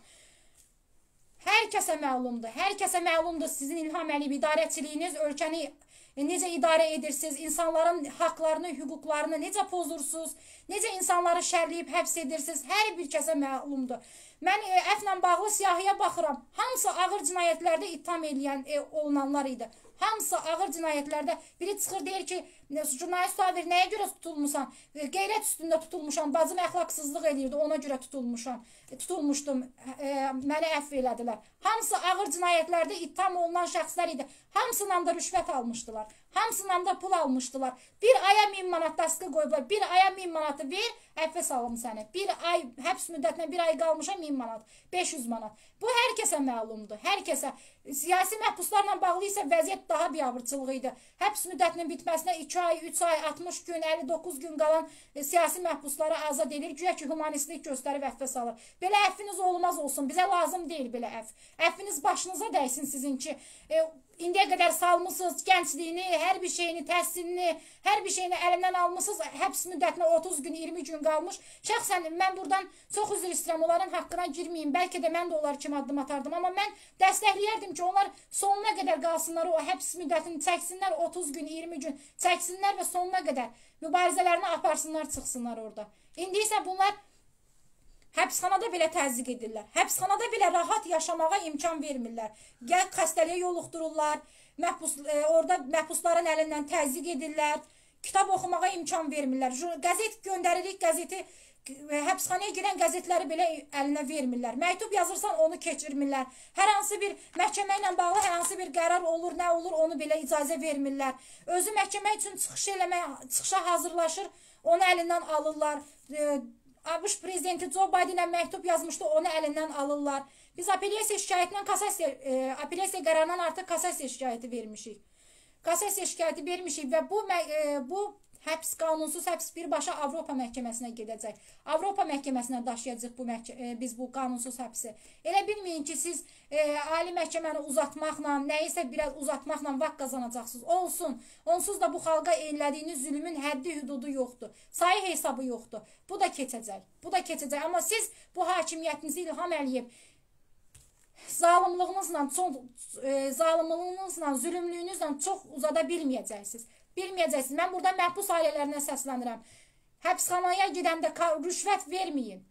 Hər kəsə məlumdur sizin İlham Əliyev idarəçiliyiniz, ölkəni necə idarə edirsiniz, insanların haqlarını, hüquqlarını necə pozursunuz, necə insanları şərləyib həbs edirsiniz, hər bir kəsə məlumdur. Mən əflə bağlı siyahıya baxıram, hamısı ağır cinayətlərdə ittiham olunanlar idi. Hamısı ağır cinayətlərdə. Biri çıxır deyir ki, jurnalist Sabir, nəyə görə tutulmuşsan? Qeyrət üstündə tutulmuşam, bacım əxlaqsızlıq eləyirdi, ona görə tutulmuşdum, məni əfv elədilər. Hamısı ağır cinayətlərdə ittiham olunan şəxslər idi. Hamısından da rüşvət almışdılar. Hamısından da pul almışdılar. Bir aya 1000 manat daskı qoyublar. Bir aya 1000 manatı ver, əfvə salım səni. Bir ay, həbs müddətinə bir ay qalmışam 1000 manat, 500 manat. Bu hər kəsə məlumdur, hər kəsə. Siyasi məhbuslarla bağlı isə vəziyyət daha biabırçılığı idi. Həbs müddətinin bitməsinə 2 ay, 3 ay, 60 gün, 59 gün qalan siyasi məhbusları azad edir. Güya ki, humanistlik göstərib əfvə salır. Belə əffiniz olmaz olsun. Bizə lazım deyil belə əff. Əffiniz başınıza dəysin sizin ki, indiyə qədər salmışsınız gəncliyini, hər bir şeyini, təhsilini, hər bir şeyini əlindən almışsınız. Həbs müddətinə 30 gün, 20 gün qalmış. Şəxsən mən buradan çox üzr istəyirəm, onların haqqına girməyim. Bəlkə də mən də onlar kimi addım atardım. Amma mən dəstəkləyərdim ki, onlar sonuna qədər qalsınlar, o həbs müddətini çəksinlər, 30 gün, 20 gün çəksinlər və sonuna qədər mübarizələrini aparsınlar, çıxsınlar orada. İndi isə bunlar həbsxanada belə təzyiq edirlər. Həbsxanada belə rahat yaşamağa imkan vermirlər. Gəl xəstəliyə yoluxdururlar, orada məhbusların əlindən təzyiq edirlər, kitab oxumağa imkan vermirlər. Qəzet göndəririk, qəzeti, həbsxanaya girən qəzetləri belə əlinə vermirlər. Məktub yazırsan, onu keçirmirlər. Hər hansı bir məhkəmə ilə bağlı hər hansı bir qərar olur, nə olur, onu belə icazə vermirlər. Özü məhkəmə üçün çıxışa hazırlaşır, onu əlindən alırlar. ABŞ prezidenti Joe Bidenə məktub yazmışdı, onu əlindən alırlar. Biz apellyasiya şikayətindən apellyasiya qərarından artıq kassasiya şikayəti vermişik. Kassasiya şikayəti vermişik və bu Həbs, qanunsuz həbs birbaşa Avropa məhkəməsinə gedəcək. Avropa məhkəməsinə daşıyacaq biz bu qanunsuz həbsi. Elə bilməyin ki, siz ali məhkəməni uzatmaqla, nəyisə biraz uzatmaqla vaxt qazanacaqsınız. Olsun. Onsuz da bu xalqa elədiyiniz zülmün həddi hüdudu yoxdur. Sayı hesabı yoxdur. Bu da keçəcək. Bu da keçəcək. Amma siz bu hakimiyyətinizi İlham Əliyev zalimlığınızla, zülümlüyünüzlə çox uzada bilməyəcəksiniz. Mən burada məhbus ailələrinə səslənirəm. Həbsxanaya gedəndə rüşvət verməyin.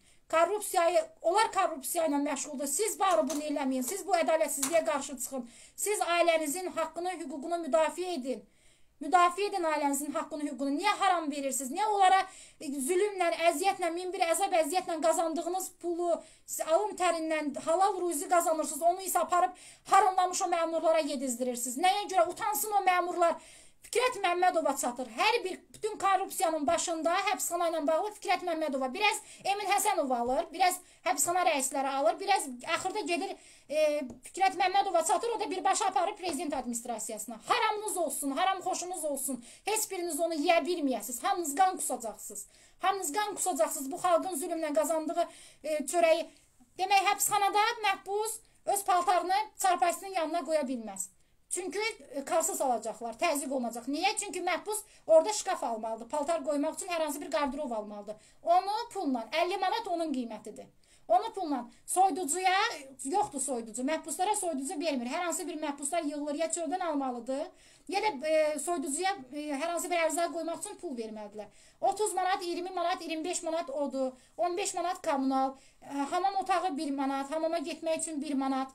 Onlar korrupsiya ilə məşğuldur. Siz bari bunu eləməyin. Siz bu ədalətsizliyə qarşı çıxın. Siz ailənizin haqqını, hüququnu müdafiə edin. Müdafiə edin ailənizin haqqını, hüququnu. Niyə haram verirsiniz? Niyə onlara zülümlə, əziyyətlə, min bir əzab əziyyətlə qazandığınız pulu, alın tərindən halal ruzi qazanırsınız. Onu isə aparıb haramlamış o məmurlara yedizdirirsiniz. Nəyə görə? Utansın o məmurlar. Fikrət Məmmədova çatır. Bütün korrupsiyanın başında həbsxana ilə bağlı Fikrət Məmmədova. Biraz Emin Həsənov alır, biraz həbsxana rəisləri alır, biraz axırda gedir Fikrət Məmmədova çatır, o da birbaşa aparır prezident administrasiyasına. Haramınız olsun, haram xoşunuz olsun. Heç biriniz onu yeyə bilməyəsiniz. Hamınız qan qusacaqsınız. Hamınız qan qusacaqsınız bu xalqın zülmlə qazandığı çörəyi. Demək, həbsxanada məhbus öz paltarını çarpayısının yanına qoya bilməz. Çünki karsız alacaqlar, təzyiq olunacaq. Niyə? Çünki məhbus orada şkaf almalıdır. Paltar qoymaq üçün hər hansı bir qardırov almalıdır. Onu pulla, 50 manat onun qiymətidir. Onu pulla soyducuya, yoxdur soyducu, məhbuslara soyducu vermir. Hər hansı bir məhbuslar yığılır, ya çöldən almalıdır, ya da soyducuya hər hansı bir ərzaq qoymaq üçün pul verməlidirlər. 30 manat, 20 manat, 25 manat odur, 15 manat kommunal, hamam otağı 1 manat, hamama getmək üçün 1 manat.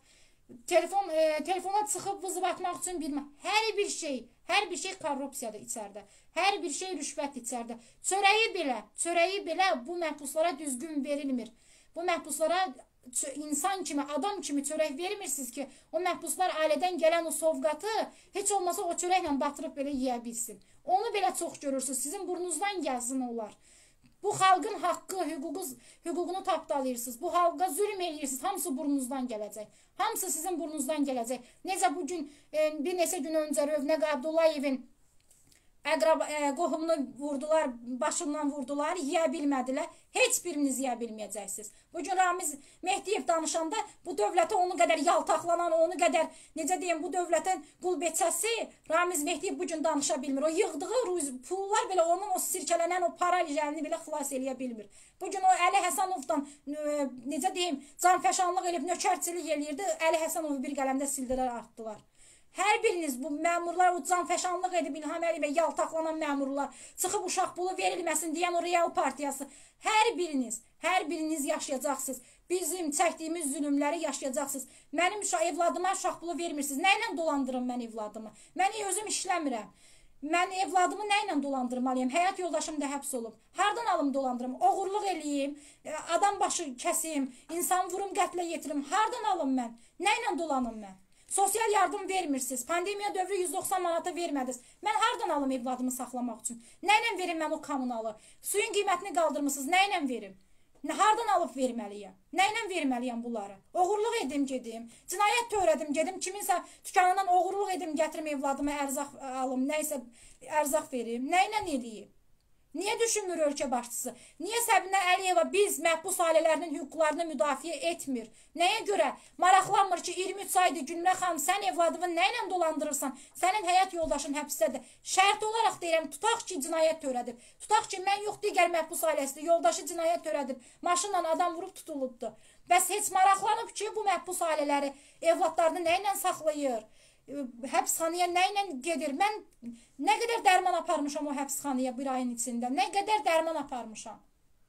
Telefona çıxıb vızıb atmaq üçün bir hər bir şey korrupsiyadır içərdə. Hər bir şey rüşvət içərdə. Çörəyi belə bu məhbuslara düzgün verilmir. Bu məhbuslara insan kimi, adam kimi çörək vermirsiniz ki, o məhbuslar ailədən gələn o sovqatı heç olmasa o çörəklə batırıb belə yeyə bilsin. Onu belə çox görürsünüz. Sizin burnunuzdan gəlsin onlar. Bu xalqın haqqı, hüququnu tapdalayırsınız. Bu xalqa zülm eləyirsiniz. Hamısı burnunuzdan gələcək. Hamısı sizin burnunuzdan gələcək. Necə bugün bir neçə gün öncə Rövnəq Abdullayevin qohumunu vurdular, başından vurdular, yeyə bilmədilər. Heç biriniz yeyə bilməyəcəksiniz. Bugün Ramiz Mehdiyev danışanda bu dövlətə onu qədər yaltaqlanan, onu qədər, necə deyim, bu dövlətin qul beçəsi Ramiz Mehdiyev bugün danışa bilmir. O yığdığı pullar belə onun o sirkələnən o para licəlini belə xilas eləyə bilmir. Bugün o Əli Həsənovdan, necə deyim, canfəşanlıq elib, nökərçilik eləyirdi. Əli Həsənovu bir qələmdə sildilər, artdılar. Hər biriniz bu məmurlar, o canfəşanlıq edib İlham Əliyevə yaltaqlanan məmurlar, çıxıb uşaq pulu verilməsin deyən o real partiyası, hər biriniz yaşayacaqsınız. Bizim çəkdiyimiz zülümləri yaşayacaqsınız. Mənim evladıma uşaq pulu vermirsiniz. Nə ilə dolandırım mən evladımı? Mən özüm işləmirəm. Mən evladımı nə ilə dolandırmalıyım? Həyat yoldaşım da həbs olub. Hardan alım dolandırım? Oğurluq eləyim, adam başı kəsim, insan vurum, qətlə yetirim. Hardan alım mən? Nə ilə dolanım mən? Sosial yardım vermirsiniz. Pandemiya dövrü 190 manata vermədiniz. Mən hardan alım evladımı saxlamaq üçün? Nə ilə verim mən o kommunalı? Suyun qiymətini qaldırmışsınız. Nə ilə verim? Hardan alıb verməliyəm? Nə ilə verməliyəm bunları? Oğurluq edim, gedim. Cinayət törədim, gedim. Kiminsə dükanından oğurluq edim, gətirim evladıma ərzaq alım, nəysə ərzaq verim. Nə ilə eləyim? Niyə düşünmür ölkə başçısı? Niyə Səbinə Əliyeva biz məhbus ailələrinin hüquqlarını müdafiə etmir? Nəyə görə? Maraqlanmır ki, 23 aydır Gülmürə xanım, sən evladını nə ilə dolandırırsan? Sənin həyat yoldaşın həbsdədir. Şərt olaraq deyirəm, tutaq ki, cinayət törədib. Tutaq ki, mən yox, digər məhbus ailəsidir, yoldaşı cinayət törədib. Maşınla adam vurub tutulubdur. Bəs heç maraqlanıb ki, bu məhbus ailələri evladlarını nə ilə saxlayır? Həbsxanaya nə ilə gedir? Mən nə qədər dərman aparmışam o həbsxanaya bir ayın içində? Nə qədər dərman aparmışam?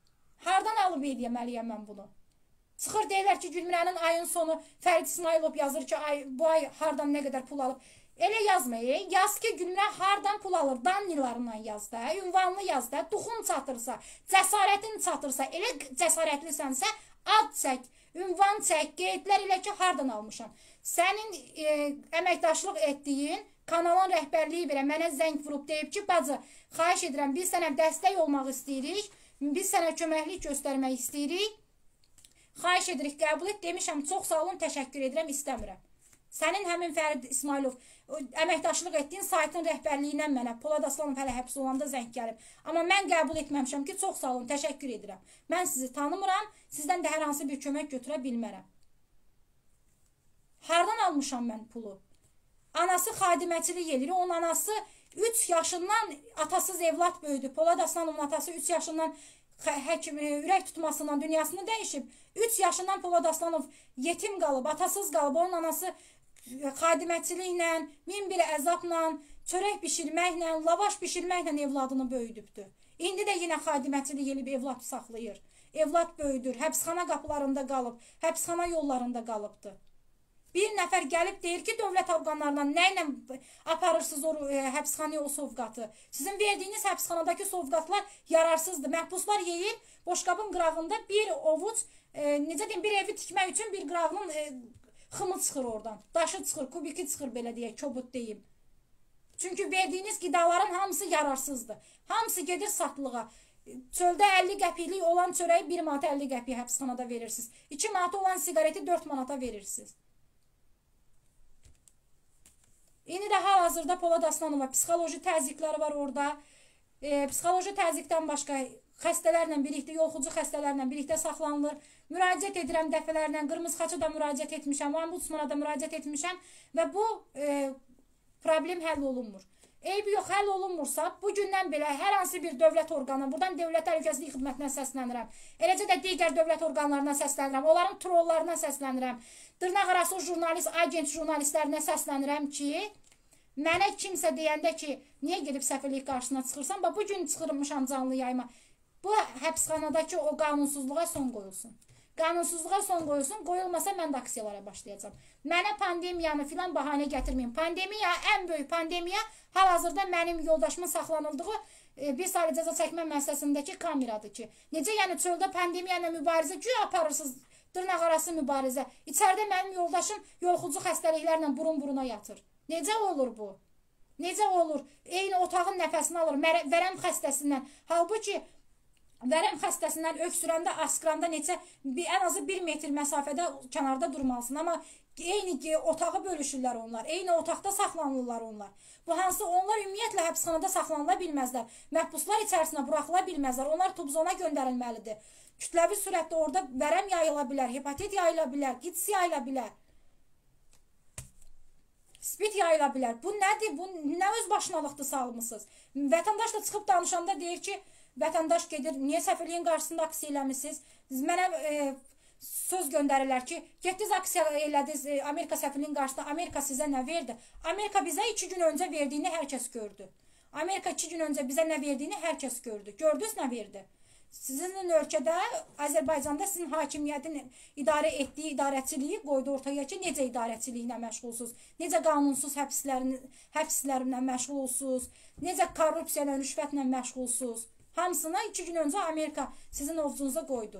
Hardan alıb edəməliyəm mən bunu? Çıxır deyirlər ki, Gülmürənin ayın sonu Fərid İsmailov yazır ki, bu ay hardan nə qədər pul alıb? Elə yazmayın. Yaz ki, Gülmürə hardan pul alır? Dannilarından yaz da, ünvanlı yaz da, duxun çatırsa, cəsarətin çatırsa, elə cəsarətlisənsə, ad çək, ünvan çək, qeydlər ilə ki, hardan almışam? Sənin əməkdaşlıq etdiyin kanalın rəhbərliyi belə mənə zəng vurub deyib ki, bacı, xahiş edirəm, biz sənə dəstək olmaq istəyirik, biz sənə köməklik göstərmək istəyirik, xahiş edirik, qəbul et, demişəm, çox sağ olun, təşəkkür edirəm, istəmirəm. Sənin həmin Fərid İsmailov əməkdaşlıq etdiyin saytın rəhbərliyindən mənə Polad Aslanov hələ həbs olanda zəng gəlib. Amma mən qəbul etməmişəm ki, çox sağ olun, təşəkkür edirəm. Mən sizi tanımıram, sizdən də hər hansı bir kömək götürə bilmərəm. Hardan almışam mən pulu? Anası xadiməçilik edir. Onun anası 3 yaşından atasız evlat böyüdü. Polad Aslanovun atası 3 yaşından ürək tutmasından dünyasını dəyişib. 3 yaşından Polad Aslanov yetim qalıb, atasız qalıb. Onun anası xadiməçiliklə, min bir əzabla, çörək bişirməklə, lavaş bişirməklə evladını böyüdübdür. İndi də yenə xadiməçilik elib evlad saxlayır. Evlad böyüdür, həbsxana qapılarında qalıb, həbsxana yollarında qalıbdır. Bir nəfər gəlib deyir ki, dövlət orqanlarına nə ilə aparırsınız o həbsxanaya o sovqatı? Sizin verdiyiniz həbsxanadakı sovqatlar yararsızdır. Məhbuslar yeyir, boşqabın qırağında bir ovuc, necə deyim, bir evi tikmək üçün bir qırağının xımı çıxır oradan. Daşı çıxır, kubiki çıxır, belə deyək, kobud deyim. Çünki verdiyiniz qidaların hamısı yararsızdır. Hamısı gedir satılığa. Çöldə 50 qəpiklik olan çörəyi 1 manata 50 qəpik həbsxanada verirsiniz. 2 manata olan sigareti 4 manata verirsiniz. İndi də hal-hazırda Polad Aslanova psixoloji təzyiqləri var orada. Psixoloji təzyiqdən başqa xəstələrlə birlikdə, yolxucu xəstələrlə birlikdə saxlanılır. Müraciət edirəm dəfələrlə, Qırmızı Xaça da müraciət etmişəm, Ombudsmana da müraciət etmişəm və bu problem həll olunmur. Eybi yox, həll olunmursa, bu gündən belə hər hansı bir dövlət orqanı, buradan Dövlət Təhlükəsizlik Xidmətinə səslənirəm. Eləcə də digər dövlət orqanlarına səslənirəm, onların trollarına səslənirəm. Dırnaqarası jurnalist, agent jurnalistlərinə səslənirəm ki, mənə kimsə deyəndə ki, niyə gedib səfirlik qarşısına çıxırsan, bu gün çıxırmışam canlı yayıma. Bu həbsxanadakı o qanunsuzluğa son qoyulsun. Qanunsuzluğa son qoyulsun, qoyulmasa mən də aksiyalara başlayacağım. Mənə pandemiyanı filan bahanə gətirməyin. Pandemiya, ən böyük pandemiya hal-hazırda mənim yoldaşımın saxlanıldığı bir saylı cəza çəkmə müəssisəsindəki kameradır ki, necə yəni çöldə pandemiya ilə mübarizə güya aparırsınız, dırnaqarası mübarizə. İçəridə mənim yoldaşım yolxucu xəstəliklərlə burun-buruna yatır. Necə olur bu? Necə olur? Eyni otağın nəfəsini alır, vərəm xəstəsindən. Halbuki vərəm xəstəsindən öksürəndə, askıranda necə ən azı 1 metr məsafədə kənarda durmalısın. Amma eyni otağı bölüşürlər onlar. Eyni otaqda saxlanılırlar onlar. Bu hansı onlar ümumiyyətlə həbsxanada saxlanıla bilməzlər. Məhbuslar içərisinə buraxıla bilməzlər. Onlar tubzona göndərilməlidir. Kütləvi sürətdə orada vərəm yayıla bilər, hepatit yayıla bilər, gits yayıla bilər. Spid yayıla bilər. Bu nədir? Bu nə öz başınalıqdır salmışsınız? Vətəndaş da çıxıb danışanda deyir ki, vətəndaş gedir, niyə səfirliyin qarşısında aksiya eləmişsiniz? Mənə söz göndərirlər ki, getdiniz aksiya elədiniz Amerika səfirliyin qarşısında, Amerika sizə nə verdi? Amerika bizə 2 gün öncə verdiyini hər kəs gördü. Amerika 2 gün öncə bizə nə verdiyini hər kəs gördü. Gördünüz nə verdi? Sizin ölkədə, Azərbaycanda sizin hakimiyyətin idarə etdiyi idarəçiliyi qoydu ortaya ki, necə idarəçiliklə məşğulsuz, necə qanunsuz həbslərlə məşğulsuz, necə korrupsiya ilə, rüşvətlə məşğulsuz. Hamısına 2 gün öncə Amerika sizin ovcunuza qoydu.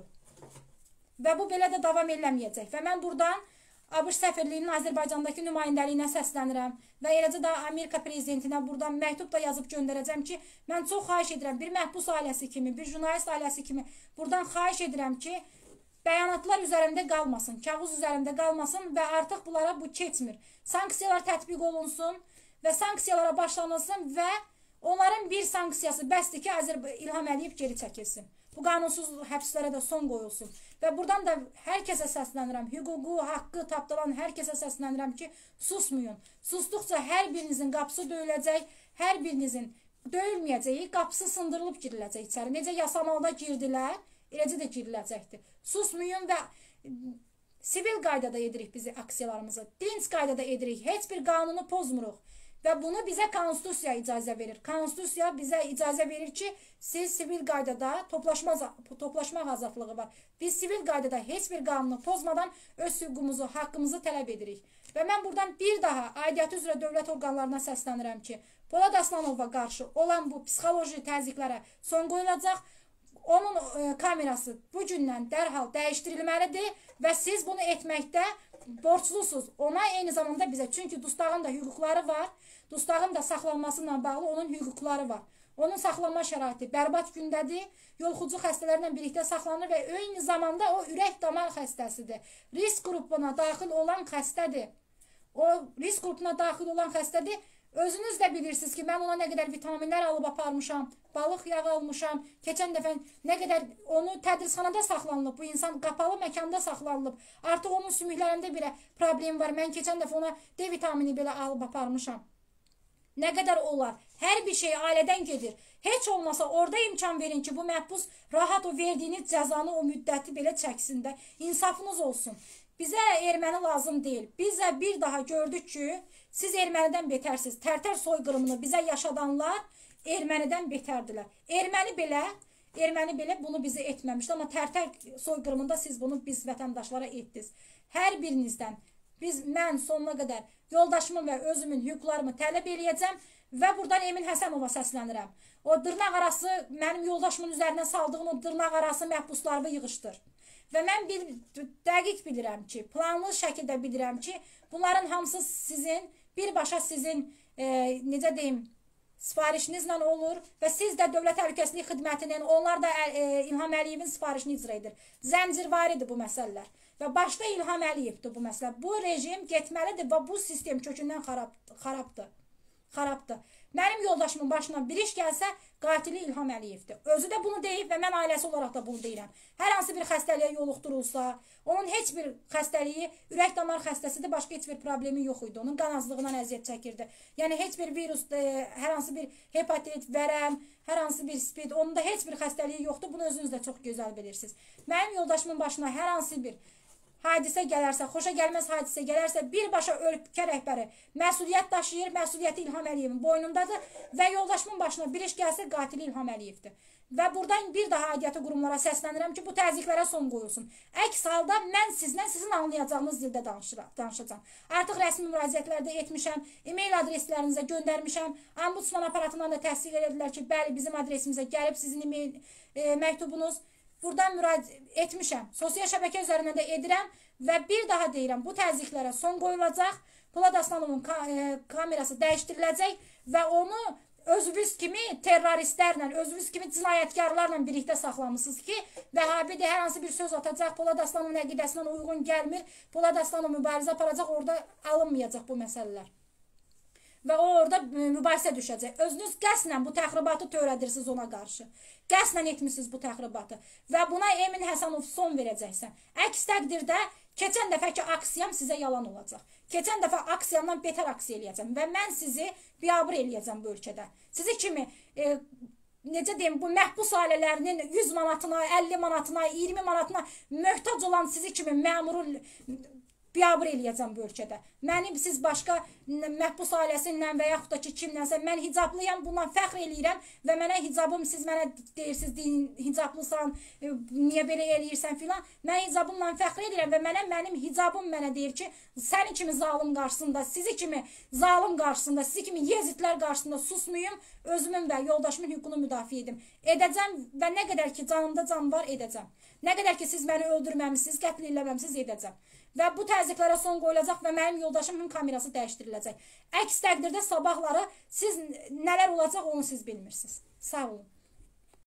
Və bu belə də davam eləməyəcək. Və mən buradan ABŞ səfirliyinin Azərbaycandakı nümayəndəliyinə səslənirəm. Və eləcə də Amerika prezidentinə buradan məktub da yazıb göndərəcəm ki, mən çox xahiş edirəm, bir məhbus ailəsi kimi, bir jurnalist ailəsi kimi buradan xahiş edirəm ki, bəyanatlar üzərində qalmasın, kağız üzərində qalmasın və artıq bunlara bu keçmir. Sanksiyalar tətbiq olunsun və sanksiyalara başlanılsın və onların bir sanksiyası bəsdir ki, İlham Əliyev geri çəkilsin. Bu qanunsuz həbslərə də son qoyulsun. Və buradan da hər kəsə səslənirəm, hüququ, haqqı tapdalan hər kəsə səslənirəm ki, susmayın. Susduqca hər birinizin qapısı döyüləcək, hər birinizin döyülməyəcəyi, qapısı sındırılıb giriləcək içəri. Necə yasamalda girdilər, eləcə də giriləcəkdir. Susmayın və sivil qaydada edirik bizi aksiyalarımızı, dinc qaydada edirik, heç bir qanunu pozmuruq. Və bunu bizə konstitusiya icazə verir. Konstitusiya bizə icazə verir ki, siz sivil qaydada toplaşmaq azadlığı var. Biz sivil qaydada heç bir qanunu pozmadan öz hüququmuzu, haqqımızı tələb edirik. Və mən buradan bir daha aidiyyatı üzrə dövlət orqanlarına səslənirəm ki, Polad Aslanova qarşı olan bu psixoloji təzyiqlərə son qoyulacaq. Onun kamerası bu gündən dərhal dəyişdirilməlidir və siz bunu etməkdə borçlusunuz. Ona eyni zamanda bizə. Çünki dustağın da hüquqları var. Dustağın da saxlanmasıyla bağlı onun hüquqları var. Onun saxlanma şəraiti bərbad gündədir. Yolxucu xəstələrlə birlikdə saxlanır və eyni zamanda o ürək damar xəstəsidir. Risk qrupuna daxil olan xəstədir. o risk qrupuna daxil olan xəstədir. Özünüz də bilirsiniz ki, mən ona nə qədər vitaminlər alıb aparmışam, balıq yağı almışam. Keçən dəfə nə qədər onu tədrisxanada saxlanılıb, bu insan qapalı məkanda saxlanılıb. Artıq onun sümüklərində belə problem var. Mən keçən dəfə ona D vitamini belə alıb aparmışam. Nə qədər olar? Hər bir şey ailədən gedir. Heç olmasa orada imkan verin ki, bu məhbus rahat o verdiyiniz cəzanı, o müddəti belə çəksin də. İnsafınız olsun. Bizə erməni lazım deyil. Bizə bir daha gördük ki, siz ermənidən betərsiniz. Tərtər soyqırımını bizə yaşadanlar ermənidən betərdilər. Erməni belə bunu bizə etməmişdi, amma tərtər soyqırımında siz bunu biz vətəndaşlara etdiniz. Hər birinizdən mən sonuna qədər yoldaşımın və özümün hüquqlarımı tələb eləyəcəm və buradan Emin Həsənova səslənirəm. O dırnaq arası, mənim yoldaşımın üzərinə saldığım o dırnaq arası məhbuslarını yığışdır. Və mən dəqiq bilirəm ki, planlı şəkildə bilirəm ki, bunların hamısı sizin, birbaşa sizin, necə deyim, sifarişinizlə olur və siz də Dövlət Təhlükəsizlik Xidmətinin, onlar da İlham Əliyevin sifarişini icra edir. Zəncirvaridir bu məsələlər. Və başda İlham Əliyevdir bu məsələ. Bu rejim getməlidir və bu sistem kökündən xarabdır. Mənim yoldaşımın başına bir iş gəlsə, qatili İlham Əliyevdir. Özü də bunu deyib və mən ailəsi olaraq da bunu deyirəm. Hər hansı bir xəstəliyə yoluxdurulsa, onun heç bir xəstəliyi, ürək damar xəstəsidir, başqa heç bir problemi yox idi. Onun qan azlığından əziyyət çəkirdi. Yəni, heç bir virus, hər hansı bir hepatit, vərəm, hər hansı bir spid, onun da heç bir xəstəliyi yoxdur. Bunu özünüz də çox gözəl bilirsiniz. Mənim yoldaşımın başına hər hansı bir hadisə gələrsə, xoşa gəlməz hadisə gələrsə, birbaşa ölkə rəhbəri məsuliyyət daşıyır, məsuliyyəti İlham Əliyevin boynundadır və yoldaşımın başına bir iş gəlsə, qatili İlham Əliyevdir. Və buradan bir daha aidiyyatı qurumlara səslənirəm ki, bu təzyiqlərə son qoyulsun. Əks halda mən sizin anlayacağınız dildə danışacağım. Artıq rəsmi müraciətlərdə etmişəm, e-mail adreslərinizə göndərmişəm, ombudsman aparatından da təsdiq edildilər ki, bəli, bizim adresimizə gəlib sizin e-mail məktubunuz. Buradan müraciət etmişəm. Sosial şəbəkə üzərindən də edirəm və bir daha deyirəm, bu təzyiqlərə son qoyulacaq. Polad Aslanovun kamerası dəyişdiriləcək və onu özünüz kimi terroristlərlə, özünüz kimi cinayətkarlarla birlikdə saxlamışsınız ki, Vəhabidir, hər hansı bir söz atacaq, Polad Aslanovun əqidəsinə uyğun gəlmir, Polad Aslanov mübarizə aparacaq, orada alınmayacaq bu məsələlər. Və o orada mübahisə düşəcək. Özünüz qəsdən bu təxribatı törədirsiniz ona qarşı. Qəsdən etmişsiniz bu təxribatı. Və buna Emin Həsənov son verəcəksən. Əks təqdirdə keçən dəfəki aksiyam sizə yalan olacaq. Keçən dəfə aksiyamdan betər aksiya eləyəcəm. Və mən sizi biabır eləyəcəm bu ölkədə. Sizi kimi, necə deyim, bu məhbus ailələrinin 100 manatına, 50 manatına, 20 manatına möhtac olan sizi kimi məmuru biabır eləyəcəm bu ölkədə. Mənim siz başqa məhbus ailəsindən və yaxud da ki, kimlənsə, mən hicablıyam, bundan fəxr eləyirəm və mənə hicabım, siz mənə deyirsiniz, hicablısan, niyə belə eləyirsən filan. Mən hicabımla fəxr eləyirəm və mənim hicabım mənə deyir ki, sənin kimi zalim qarşısında, sizi kimi zalim qarşısında, sizi kimi yezidlər qarşısında susmuyum, özümün və yoldaşımın hüququnu müdafiə edim. Edəcəm və nə qədər ki, canımda can var, edəcəm. Nə qədər ki, siz məni öldürməmişsiniz, qətl eləməmişsiniz, edəcəm. Və bu təzyiqlərə son qoyulacaq və mənim yoldaşımın kamerası dəyişdiriləcək. Əks təqdirdə sabahları siz nələr olacaq, onu siz bilmirsiniz. Sağ olun.